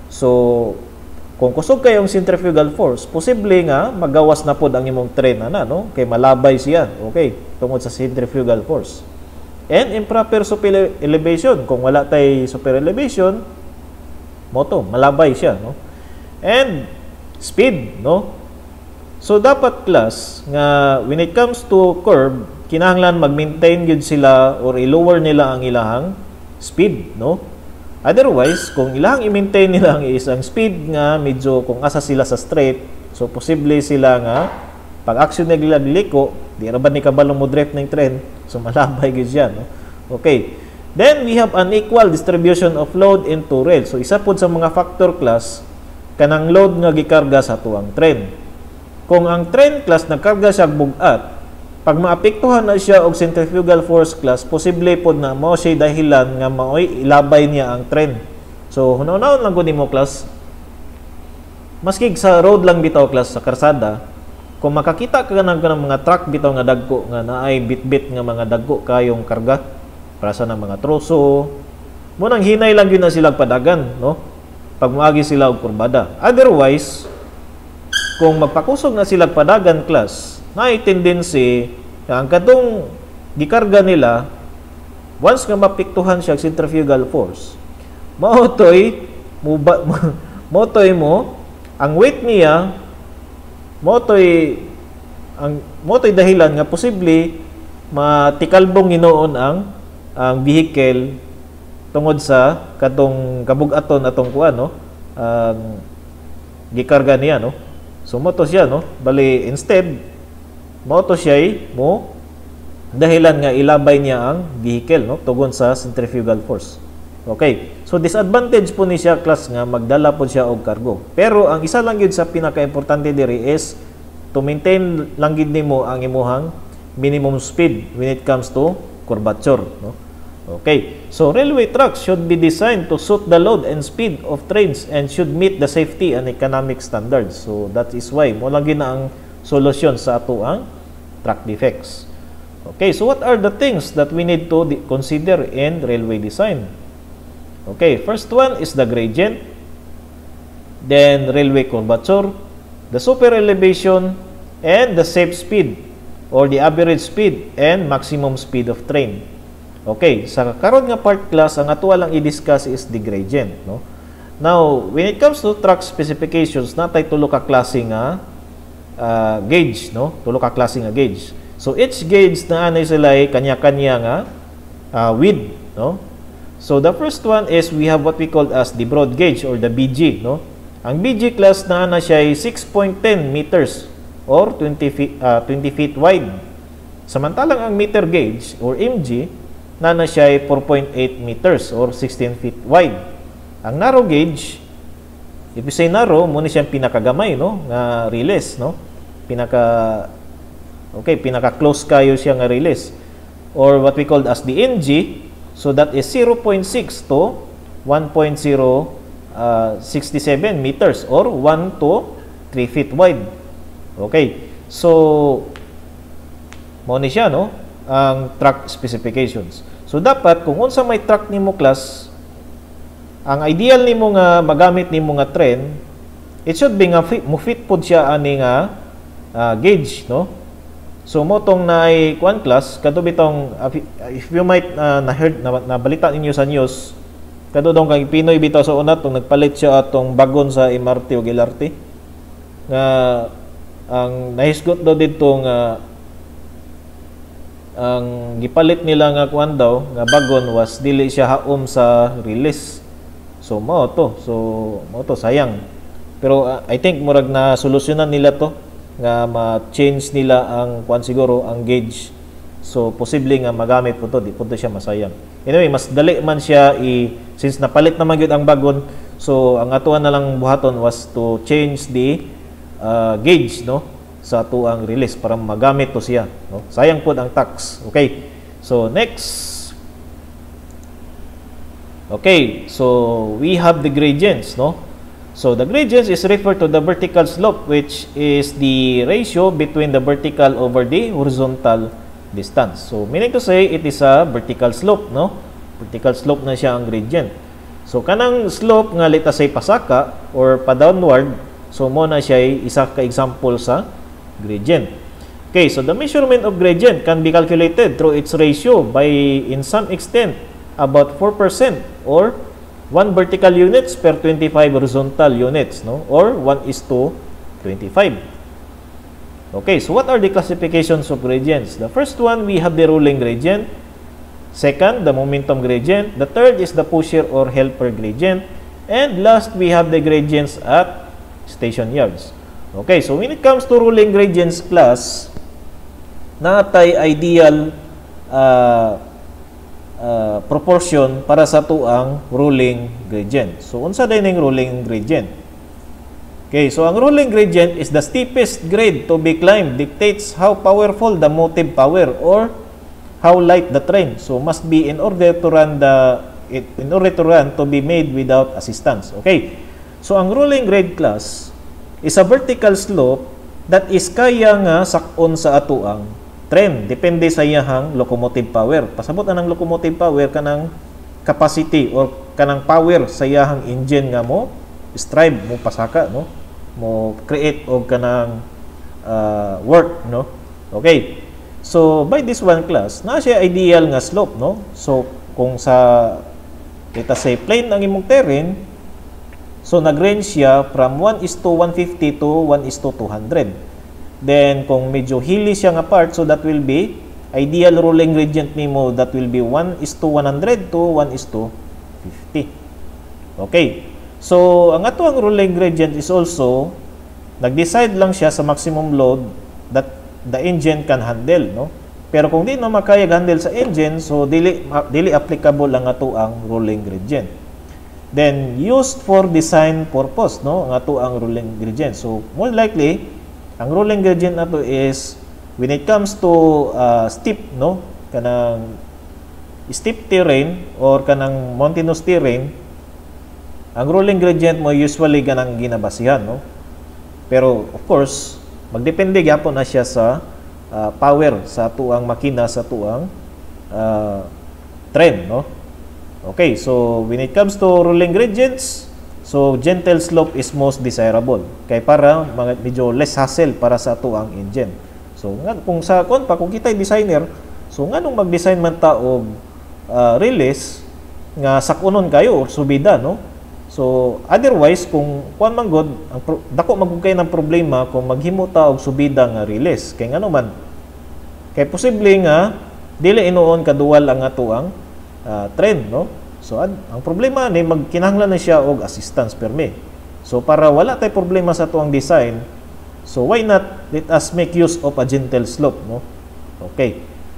So kung kusog kayo ang centrifugal force, posible nga magawas na pod ang imong tren ana, no? Kay malabay siya. Okay, tungod sa centrifugal force. And improper super elevation, kung wala tay super elevation, moto malabay siya, no? And speed, no? So dapat class nga when it comes to curve, kinahanglan mag-maintain gyud sila or i-lower nila ang ilahang speed, no? Otherwise, kung ilang i-maintain nila ang isang speed nga medyo kung asa sila sa straight, so posible sila nga pag action nila liko, di ra ba ni kabalo mo drift ng tren, so malabay gyud siya, no? Okay. Then we have unequal distribution of load into rail. So isa pod sa mga factor class kanang load nga gikarga sa tuwang tren. Kung ang tren class nagkarga siya bugat, pag maapektuhan na siya og centrifugal force class, posible pod na mao siya dahilan nga maoy ilabay niya ang tren. So hunaw-hunaw lang gud nimo class, maski sa road lang bitaw class sa karsada, kung makakita ka ng, ng mga truck bitaw nga dagko nga naay bit-bit nga mga dagko kayong karga para sa mga troso, mo nang hinay lang yun na sila padagan, no? pag moagi sila og kurbada. Otherwise, kung magpakusog na sila padagan class, na tendency ang katong gikarga nila once nga mapiktuhan siya centrifugal force, mautoy mo motoy mo ang weight niya motoy ang motoy dahilan nga posible matikalbong ginoon ang ang vehicle tungod sa katong kabug-aton atong kuan no ang gikarga niya no. So moto siya no, bali instead moto siya mo dahilan nga ilabay niya ang vehicle no tugon sa centrifugal force. Okay. So disadvantage po ni siya class nga magdala po siya og cargo. Pero ang isa lang gyud sa pinaka-importante diri is to maintain lang gyud nimo ang imuhang minimum speed when it comes to curvature no. Okay. So railway tracks should be designed to suit the load and speed of trains and should meet the safety and economic standards. So that is why mo lang gyud na ang solusyon sa ato ang track defects. Okay, so what are the things that we need to consider in railway design? Okay, first one is the gradient, then railway curvature, the super elevation, and the safe speed or the average speed and maximum speed of train. Okay, sa karon nga part class, ang ato lang i-discuss is the gradient. No? Now, when it comes to track specifications, natay tulo ka klase nga uh, gauge, no? Tulo ka klase nga gauge. So each gauge na anay sila ay kanya-kanya nga uh, width, no? So the first one is we have what we call as the broad gauge or the B G, no? Ang B G class na ana siya ay six point one zero meters or twenty feet, uh, twenty feet wide. Samantalang ang meter gauge or M G na ana siya ay four point eight meters or sixteen feet wide. Ang narrow gauge, if you say narrow, muna siyang pinakagamay, no? Nga release, no? Pinaka Okay, pinaka-close kayo siya nga release. Or what we call as the N G, so that is zero point six to one point zero six seven meters or one to three feet wide. Okay, so mo ni siya, no? Ang track specifications. So dapat kung unsa may track nimo class, ang ideal nimo nga magamit nimo nga train, it should be nga fit, mo fit pod siya ani nga uh, gauge, no? So mo tong naay kuan class kadto bitong uh, if you might uh, na heard na, na balita ninyo sa news kadto dong kay Pinoy bitaw sa una tong nagpalit siya atong bagon sa M R T o L R T nga ang nahisgot daw dito nga ang gipalit nila nga kuan daw nga bagon was dili siya haom sa release. So mo to so mo to sayang. Pero uh, I think murag na solusyonan nila to nga ma-change nila ang kuan siguro ang gauge. So posible nga magamit po to, di po to siya masayang. Anyway, mas dali man siya i since napalit naman gyud ang bagon. So ang atuan na lang buhaton was to change the uh, gauge, no, sa ato ang release para magamit to siya, no. Sayang po ang tax. Okay. So next. Okay, so we have the gradients, no. So the gradients is referred to the vertical slope, which is the ratio between the vertical over the horizontal distance. So meaning to say it is a vertical slope, no? Vertical slope na siya ang gradient. So kanang slope nga let us say pasaka or pa downward, so mo na siya isa ka example sa gradient. Okay, so the measurement of gradient can be calculated through its ratio by in some extent about four percent or one vertical units per twenty-five horizontal units, no? Or one is to twenty-five. Okay, so what are the classifications of gradients? The first one, we have the rolling gradient. Second, the momentum gradient. The third is the pusher or helper gradient. And last, we have the gradients at station yards. Okay, so when it comes to rolling gradients class, natay ideal uh, Uh, proportion para sa tuang rolling gradient. So unsa day ning rolling gradient? Okay, so ang rolling gradient is the steepest grade to be climbed dictates how powerful the motive power or how light the train. So must be in order to run the it, in order to run to be made without assistance. Okay. So ang rolling grade class is a vertical slope that is kaya nga sak-on sa atuang train depende sa iyahang locomotive power. Pasabot na ng locomotive power kanang capacity or kanang power sa iyahang engine nga mo strive mo pasaka, no, mo create og kanang uh, work, no. Okay, so by this one class na siya ideal nga slope, no. So kung sa let us say plane ang imong terrain, so nag-range siya from one is to one fifty to one is to two hundred. Then kung medyo hilly siya nga part, so that will be ideal rolling gradient nimo, that will be one is to one hundred to one is to fifty. Okay, so ang ato ang rolling gradient is also nag-decide lang siya sa maximum load that the engine can handle, no. Pero kung di na makaya handle sa engine, so dili dili applicable ang ato ang rolling gradient. Then used for design purpose, no, ang ato ang rolling gradient. So more likely ang rolling gradient nato is when it comes to uh, steep, no, kanang steep terrain or kanang mountainous terrain, ang rolling gradient mo usually ganang ginabasihan, no. Pero of course magdepende gyapon na siya sa uh, power sa tuang makina sa tuang uh, train, no. Okay, so when it comes to rolling gradients, so gentle slope is most desirable kay para mga medyo less hassle para sa tuang engine. So nga kung sa kon pa kung kitay designer, so nganong mag-design man ta og uh, release nga sakunon kayo or subida, no. So otherwise kung kuan man god ang pro, dako magugay ng problema kung maghimo ta og subida nga release kay ngano man kay posible nga dili inuon kaduwal ang ato ang uh, trend, no. So ad, ang problema ni magkinahanglan na siya og assistance perme. So para wala tay problema sa tuang design, so why not let us make use of a gentle slope, no. Okay,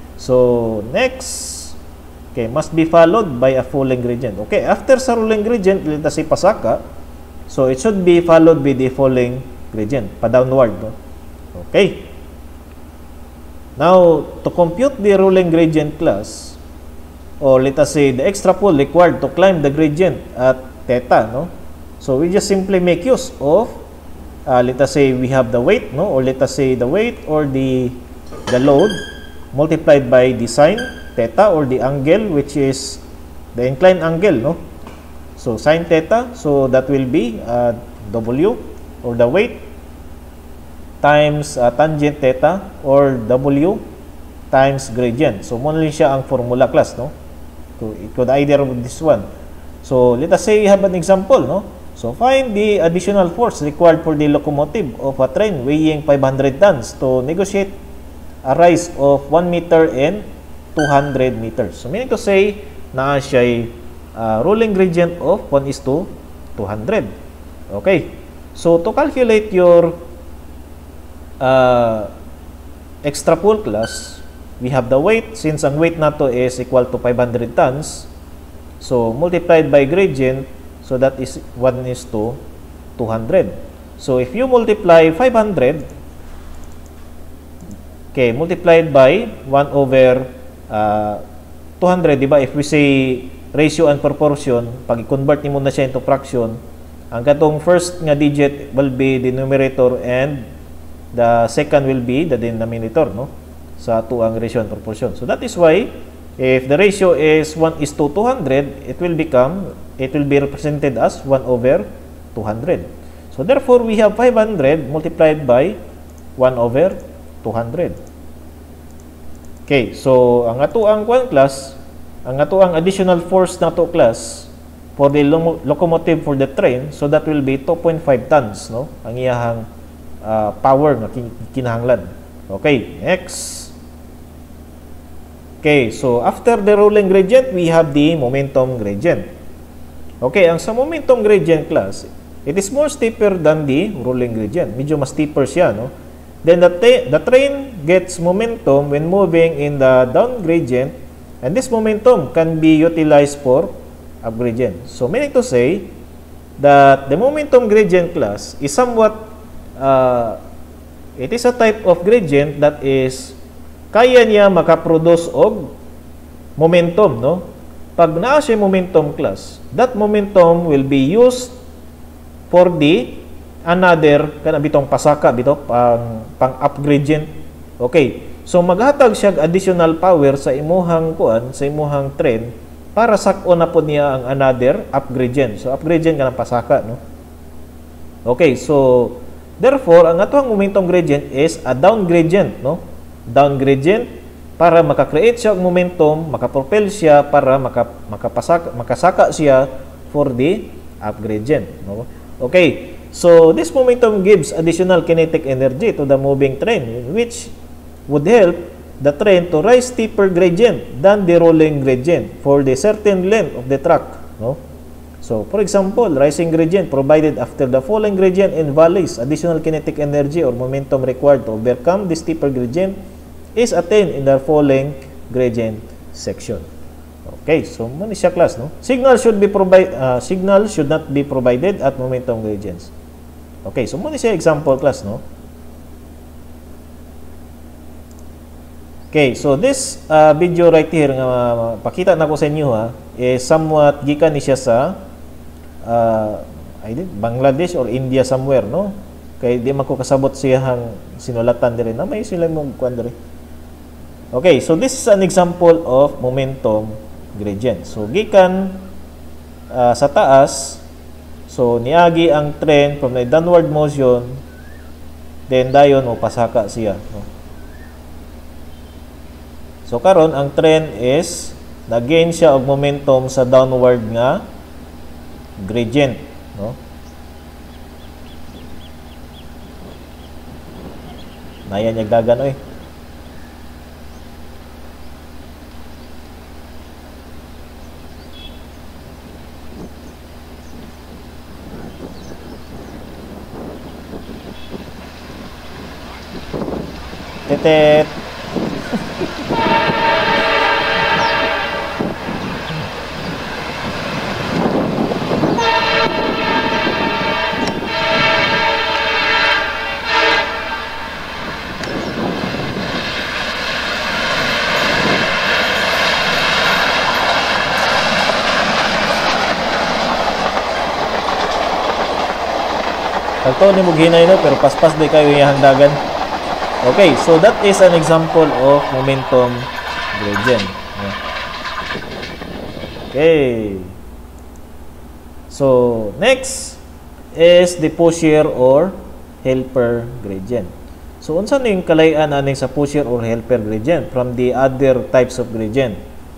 so next, okay, must be followed by a falling gradient. Okay, after sa rolling gradient, let us say pasaka, so it should be followed with the falling gradient, pa downward, no. Okay, now to compute the rolling gradient class, or let us say the extra pole required to climb the gradient at theta, no. So we just simply make use of uh, let us say we have the weight, no, or let us say the weight or the the load multiplied by the sine theta or the angle which is the inclined angle, no. So sine theta, so that will be uh, W or the weight times uh, tangent theta or W times gradient. So mo siya ang formula class, no. So it could either of this one. So let us say we have an example, no. So find the additional force required for the locomotive of a train weighing five hundred tons to negotiate a rise of one meter and two hundred meters. So meaning to say na siya uh, rolling gradient of one is to two hundred. Okay. So to calculate your uh, extra pole class, we have the weight. Since ang weight nato is equal to five hundred tons, so multiplied by gradient, so that is one is to two hundred. So if you multiply five hundred, okay, multiplied by one over uh, two hundred, di ba? If we say ratio and proportion, pag i-convert nimo na siya into fraction, ang katong first nga digit will be the numerator and the second will be the denominator, no, sa tuang ratio and proportion. So that is why if the ratio is one is to two hundred, it will become it will be represented as one over two hundred. So therefore we have five hundred multiplied by one over two hundred. Okay, so ang ato ang kwan class, ang ato ang additional force na to class for the locomotive for the train, so that will be two point five tons, no, ang iyahang uh, power na kinahanglan. Okay, next. Okay, so after the rolling gradient, we have the momentum gradient. Okay, ang sa momentum gradient class, it is more steeper than the rolling gradient. Medyo mas steeper siya, no? Then the, the train gets momentum when moving in the down gradient, and this momentum can be utilized for up gradient. So meaning to say that the momentum gradient class is somewhat, uh, it is a type of gradient that is kaya niya makaproduce og momentum, no? Pag naa siya momentum class, that momentum will be used for the another kana bitong pasaka bito pang pang up gradient. Okay, so maghatag siya additional power sa imuhang kuan, sa imuhang train para sak-on na po niya ang another up gradient. So up gradient kanang pasaka, no. Okay, so therefore ang atong momentum gradient is a down gradient, no? Down gradient para maka-create siya og momentum, maka-propel siya para maka makapasaka makasaka siya for the up gradient, no? Okay. So this momentum gives additional kinetic energy to the moving train, which would help the train to rise steeper gradient than the rolling gradient for the certain length of the track, no? So, for example, rising gradient provided after the falling gradient in valleys, additional kinetic energy or momentum required to overcome the steeper gradient is attained in the falling gradient section. Okay, so muna siya class, no? Signal should be provide uh, signal should not be provided at momentum gradients. Okay, so muna siya example class, no? Okay, so this uh, video right here nga uh, pakita na ko sa inyo ha, is somewhat gikan ni siya sa uh, I think Bangladesh or India somewhere, no? Kay di man ko kasabot siyang sinulatan diri na may sila mo kuan diri. Okay, so this is an example of momentum gradient. So gikan uh, sa taas, so niagi ang train from the downward motion, then dayon mo pasaka siya, no? So karon ang train is nag-gain siya og momentum sa downward nga gradient, no? Nayan niya dagan oy. Tetet. Tagto ni mughinay no, pero paspas di kayo iyang dagan. Okay, so that is an example of momentum gradient. Okay. So next is the pusher or helper gradient. So unsa ning kalay-an aning sa pusher or helper gradient from the other types of gradient?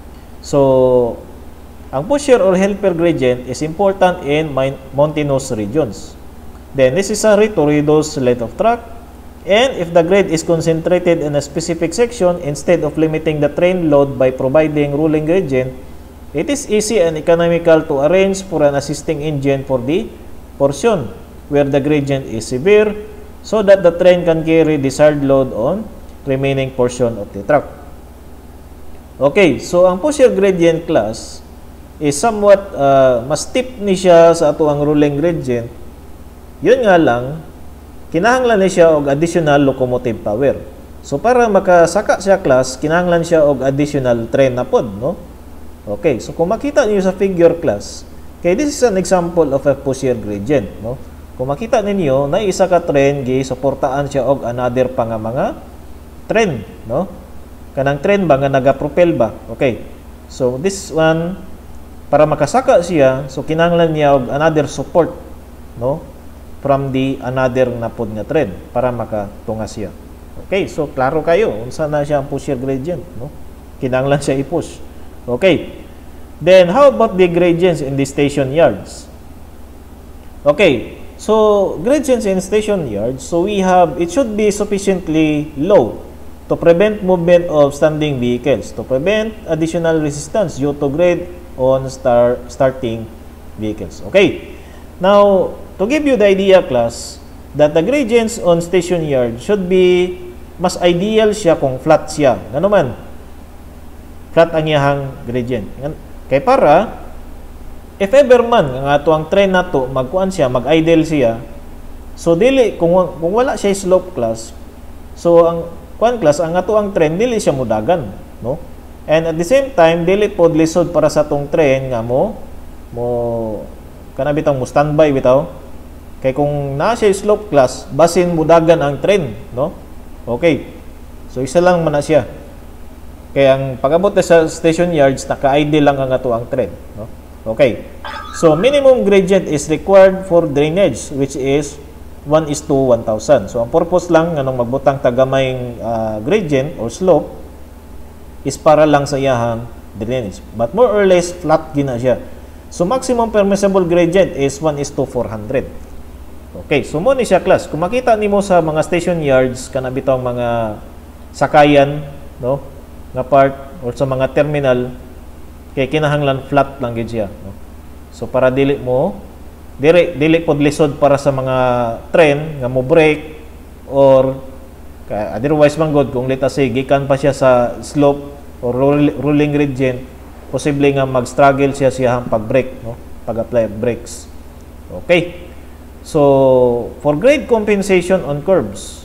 So ang pusher or helper gradient is important in mountainous regions. Then necessary to reduce length of track, and if the grade is concentrated in a specific section instead of limiting the train load by providing rolling gradient, it is easy and economical to arrange for an assisting engine for the portion where the gradient is severe so that the train can carry desired load on remaining portion of the track. Okay, so ang pusher gradient class is somewhat uh, mas steep ni siya sa ato ang rolling gradient. Yun nga lang, kinahanglan ni siya og additional locomotive power. So para makasaka siya class, kinahanglan siya og additional train na pod, no? Okay, so kung makita niyo sa figure class, kay this is an example of a pusher gradient, no? Kung makita ninyo, na isa ka train gi suportaan siya og another pa nga mga train, no? Kanang train ba nga naga-propel ba? Okay. So this one, para makasaka siya, so kinahanglan niya og another support, no? From the another na pod nga train para makatunga siya. Okay, so klaro kayo unsa na siya ang pusher gradient, no? Kinahanglan siya i-push. Okay. Then how about the gradients in the station yards? Okay. So gradients in station yards, so we have it should be sufficiently low to prevent movement of standing vehicles, to prevent additional resistance due to grade on star starting vehicles. Okay. Now, to give you the idea class that the gradients on station yard should be mas ideal siya kung flat siya. Ano man? Flat ang iyahang gradient. Kay para if ever man nga ato ang train nato magkuan siya, mag-idle siya. So dili kung kung wala siya slope class. So ang kuan class ang ato ang train dili siya mudagan, no? And at the same time dili pod lisod para sa tong train nga mo mo kana bitaw mo standby bitaw. Kay kung na siya slope class, basin mudagan ang train, no? Okay. So isa lang man na siya. Kaya ang pag-abot sa station yards, naka-idle lang ang ato ang train, no? Okay. So, minimum gradient is required for drainage, which is one is to one thousand. So, ang purpose lang ng magbutang tagamay uh, gradient or slope is para lang sa iyahang drainage. But more or less, flat gina siya. So, maximum permissible gradient is one is to four hundred. Okay, so mo ni siya class. Kung makita nimo sa mga station yards, kanabitang mga sakayan, no, nga part, or sa mga terminal, kay kinahanglan flat lang gid siya. No? So, para dili mo, dili, dili pod lisod para sa mga train, nga mo brake, or otherwise man god, kung let's say, gikan pa siya sa slope or rolling gradient, posible nga mag-struggle siya siyang pag-brake, no? Pag-apply brakes. Okay. So, for grade compensation on curbs.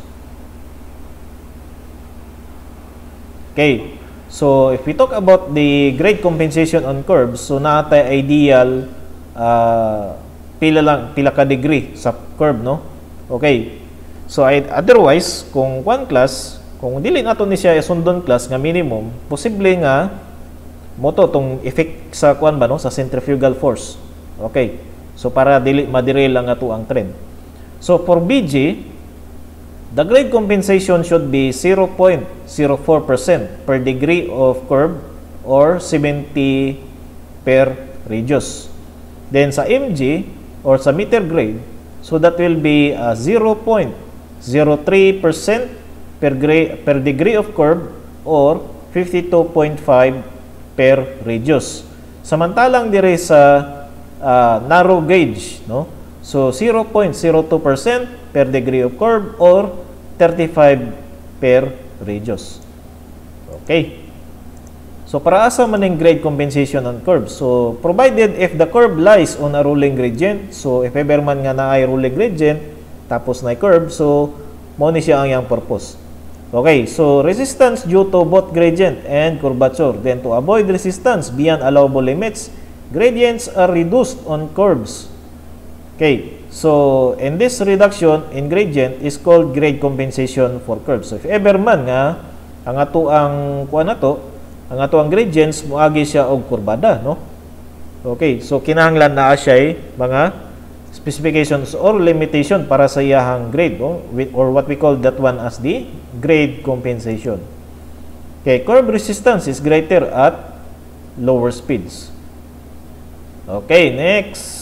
Okay. So, if we talk about the grade compensation on curbs, so naatay ideal uh, pila lang, pila ka degree sa curb, no? Okay. So, otherwise, kung one class, kung dili nato ni siya sundon class nga minimum, posible nga moto tong effect sa kuan ba, no, sa centrifugal force. Okay, so para dili madirail lang ato ang trend. So for B G, the grade compensation should be zero point zero four percent per degree of curve or seventy per radius. Then sa M G or sa meter grade, so that will be uh, zero point zero three percent per, per degree of curve or fifty-two point five per radius. Samantalang dire sa uh, narrow gauge, no? So zero point zero two percent per degree of curve or thirty-five per radius. Okay. So para asa man ang grade compensation on curve? So provided if the curve lies on a rolling gradient, so if ever man nga na ay rolling gradient tapos na curve, so mo ni siya ang yang purpose. Okay, so resistance due to both gradient and curvature. Then to avoid resistance beyond allowable limits, gradients are reduced on curves. Okay, so in this reduction in gradient is called grade compensation for curves. So if ever man nga ang ato ang kuan nato, ang ato ang gradients moagi siya og kurbada, no? Okay, so kinahanglan na siya mga specifications or limitation para sa iyahang grade, no? Or what we call that one as the grade compensation. Okay, curve resistance is greater at lower speeds. Okay, next.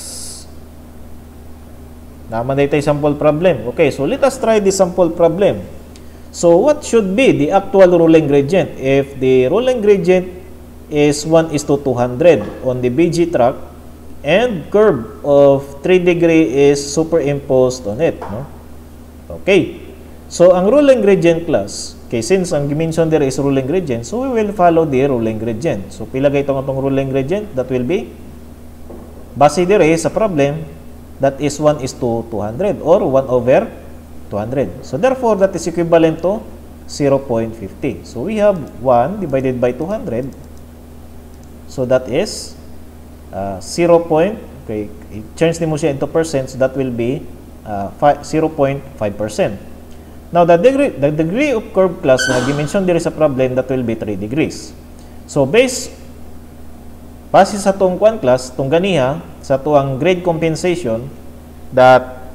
Naman tayo sample problem. Okay, so let us try the sample problem. So what should be the actual rolling gradient if the rolling gradient is one is to two hundred on the B G track and curve of three degree is superimposed on it, no? Okay. So ang rolling gradient class, okay, since ang dimension there is rolling gradient, so we will follow the rolling gradient. So pila kay itong itong rolling gradient, that will be base dire sa problem, that is one is to two hundred or one over two hundred. So therefore that is equivalent to zero point five zero. So we have one divided by two hundred. So that is Uh, zero. Okay, change mo siya into percent, so that will be uh, zero point five percent. Now the degree the degree of curve class na dimension diri sa problem, that will be three degrees. So base base sa tong kwan class, tong ganiha sa tuang grade compensation, that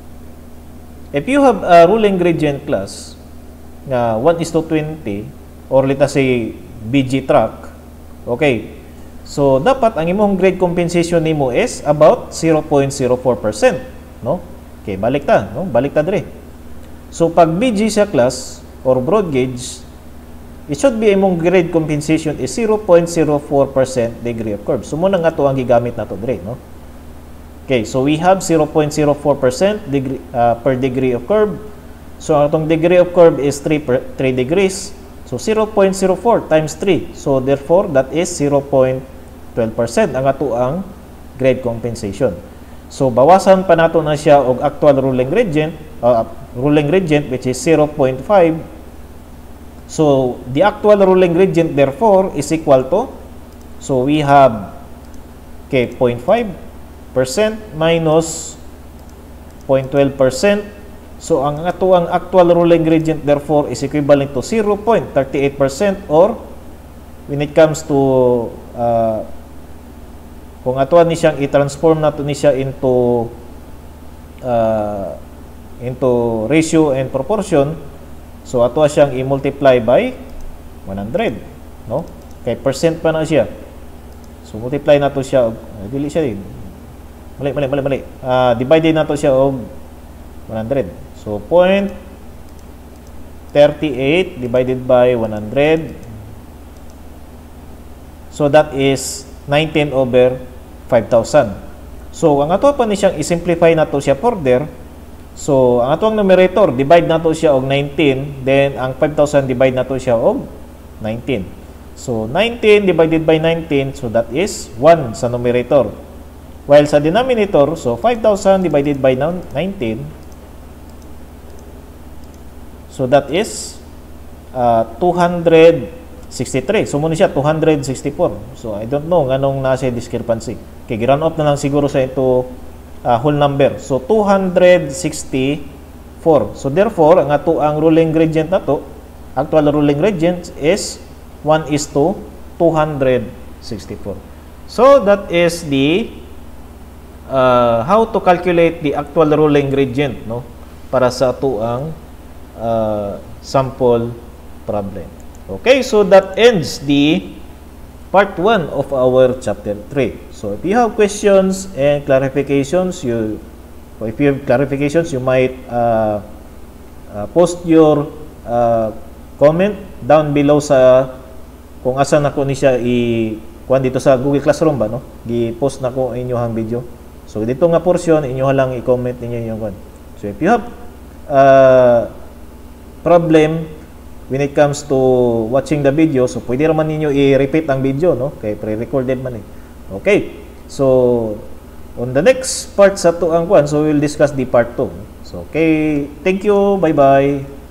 if you have a rolling gradient class nga one is to twenty or let us say B G track, okay, so dapat ang imong grade compensation nimo is about zero point zero four percent, no? Okay, balik ta, no? Balik ta dire. So pag B G sa class or broad gauge, it should be imong grade compensation is zero point zero four percent degree of curve. So mo na nga to ang gigamit nato dire, no? Okay, so we have zero point zero four percent degree uh, per degree of curve. So atong degree of curve is three degrees. So zero point zero four times three. So therefore that is zero point one two percent ang ato ang grade compensation. So bawasan pa nato na siya og actual rolling gradient, uh, rolling gradient which is zero point five. So the actual rolling gradient therefore is equal to, so we have okay zero point five percent minus zero point one two percent. So ang ato ang actual rolling gradient therefore is equivalent to zero point three eight percent, or when it comes to uh, kung atuan ni siyang i-transform nato ni siya into uh, into ratio and proportion, so ato siyang i-multiply by one hundred, no? Kay percent pa na siya. So multiply nato siya og uh, dili siya din. Mali mali mali mali. Uh, divide nato siya og one hundred. So zero point three eight divided by one hundred. So that is nineteen over five thousand. So ang ato pa ni siyang i-simplify nato siya further. So ang atong numerator divide nato siya og nineteen, then ang five thousand divide nato siya og nineteen. So nineteen divided by nineteen, so that is one sa numerator. While sa denominator, so five thousand divided by nineteen, so that is uh, two hundred sixty-three. So muna siya two hundred sixty-four. So I don't know nganong nasa discrepancy. Kay giran off na lang siguro sa ito uh, whole number. So two hundred sixty-four. So therefore, ang ato ang ruling gradient nato, actual ruling gradient is one is to two hundred sixty-four. So that is the Uh, how to calculate the actual ruling gradient, no, para sa ato ang uh, sample problem. Okay, so that ends the part one of our chapter three. So if you have questions and clarifications, you if you have clarifications, you might uh, uh, post your uh, comment down below sa kung asa nako ni siya i kuan dito sa Google Classroom ba, no, gi-post nako inyohang video. So dito nga portion inyo lang i-comment ninyo yung one. So if you have uh, problem when it comes to watching the video, so pwede naman ninyo i-repeat ang video, no? Kay pre-recorded man eh. Okay. So on the next part sa to ang one, so we'll discuss the part two. So okay, thank you. Bye-bye.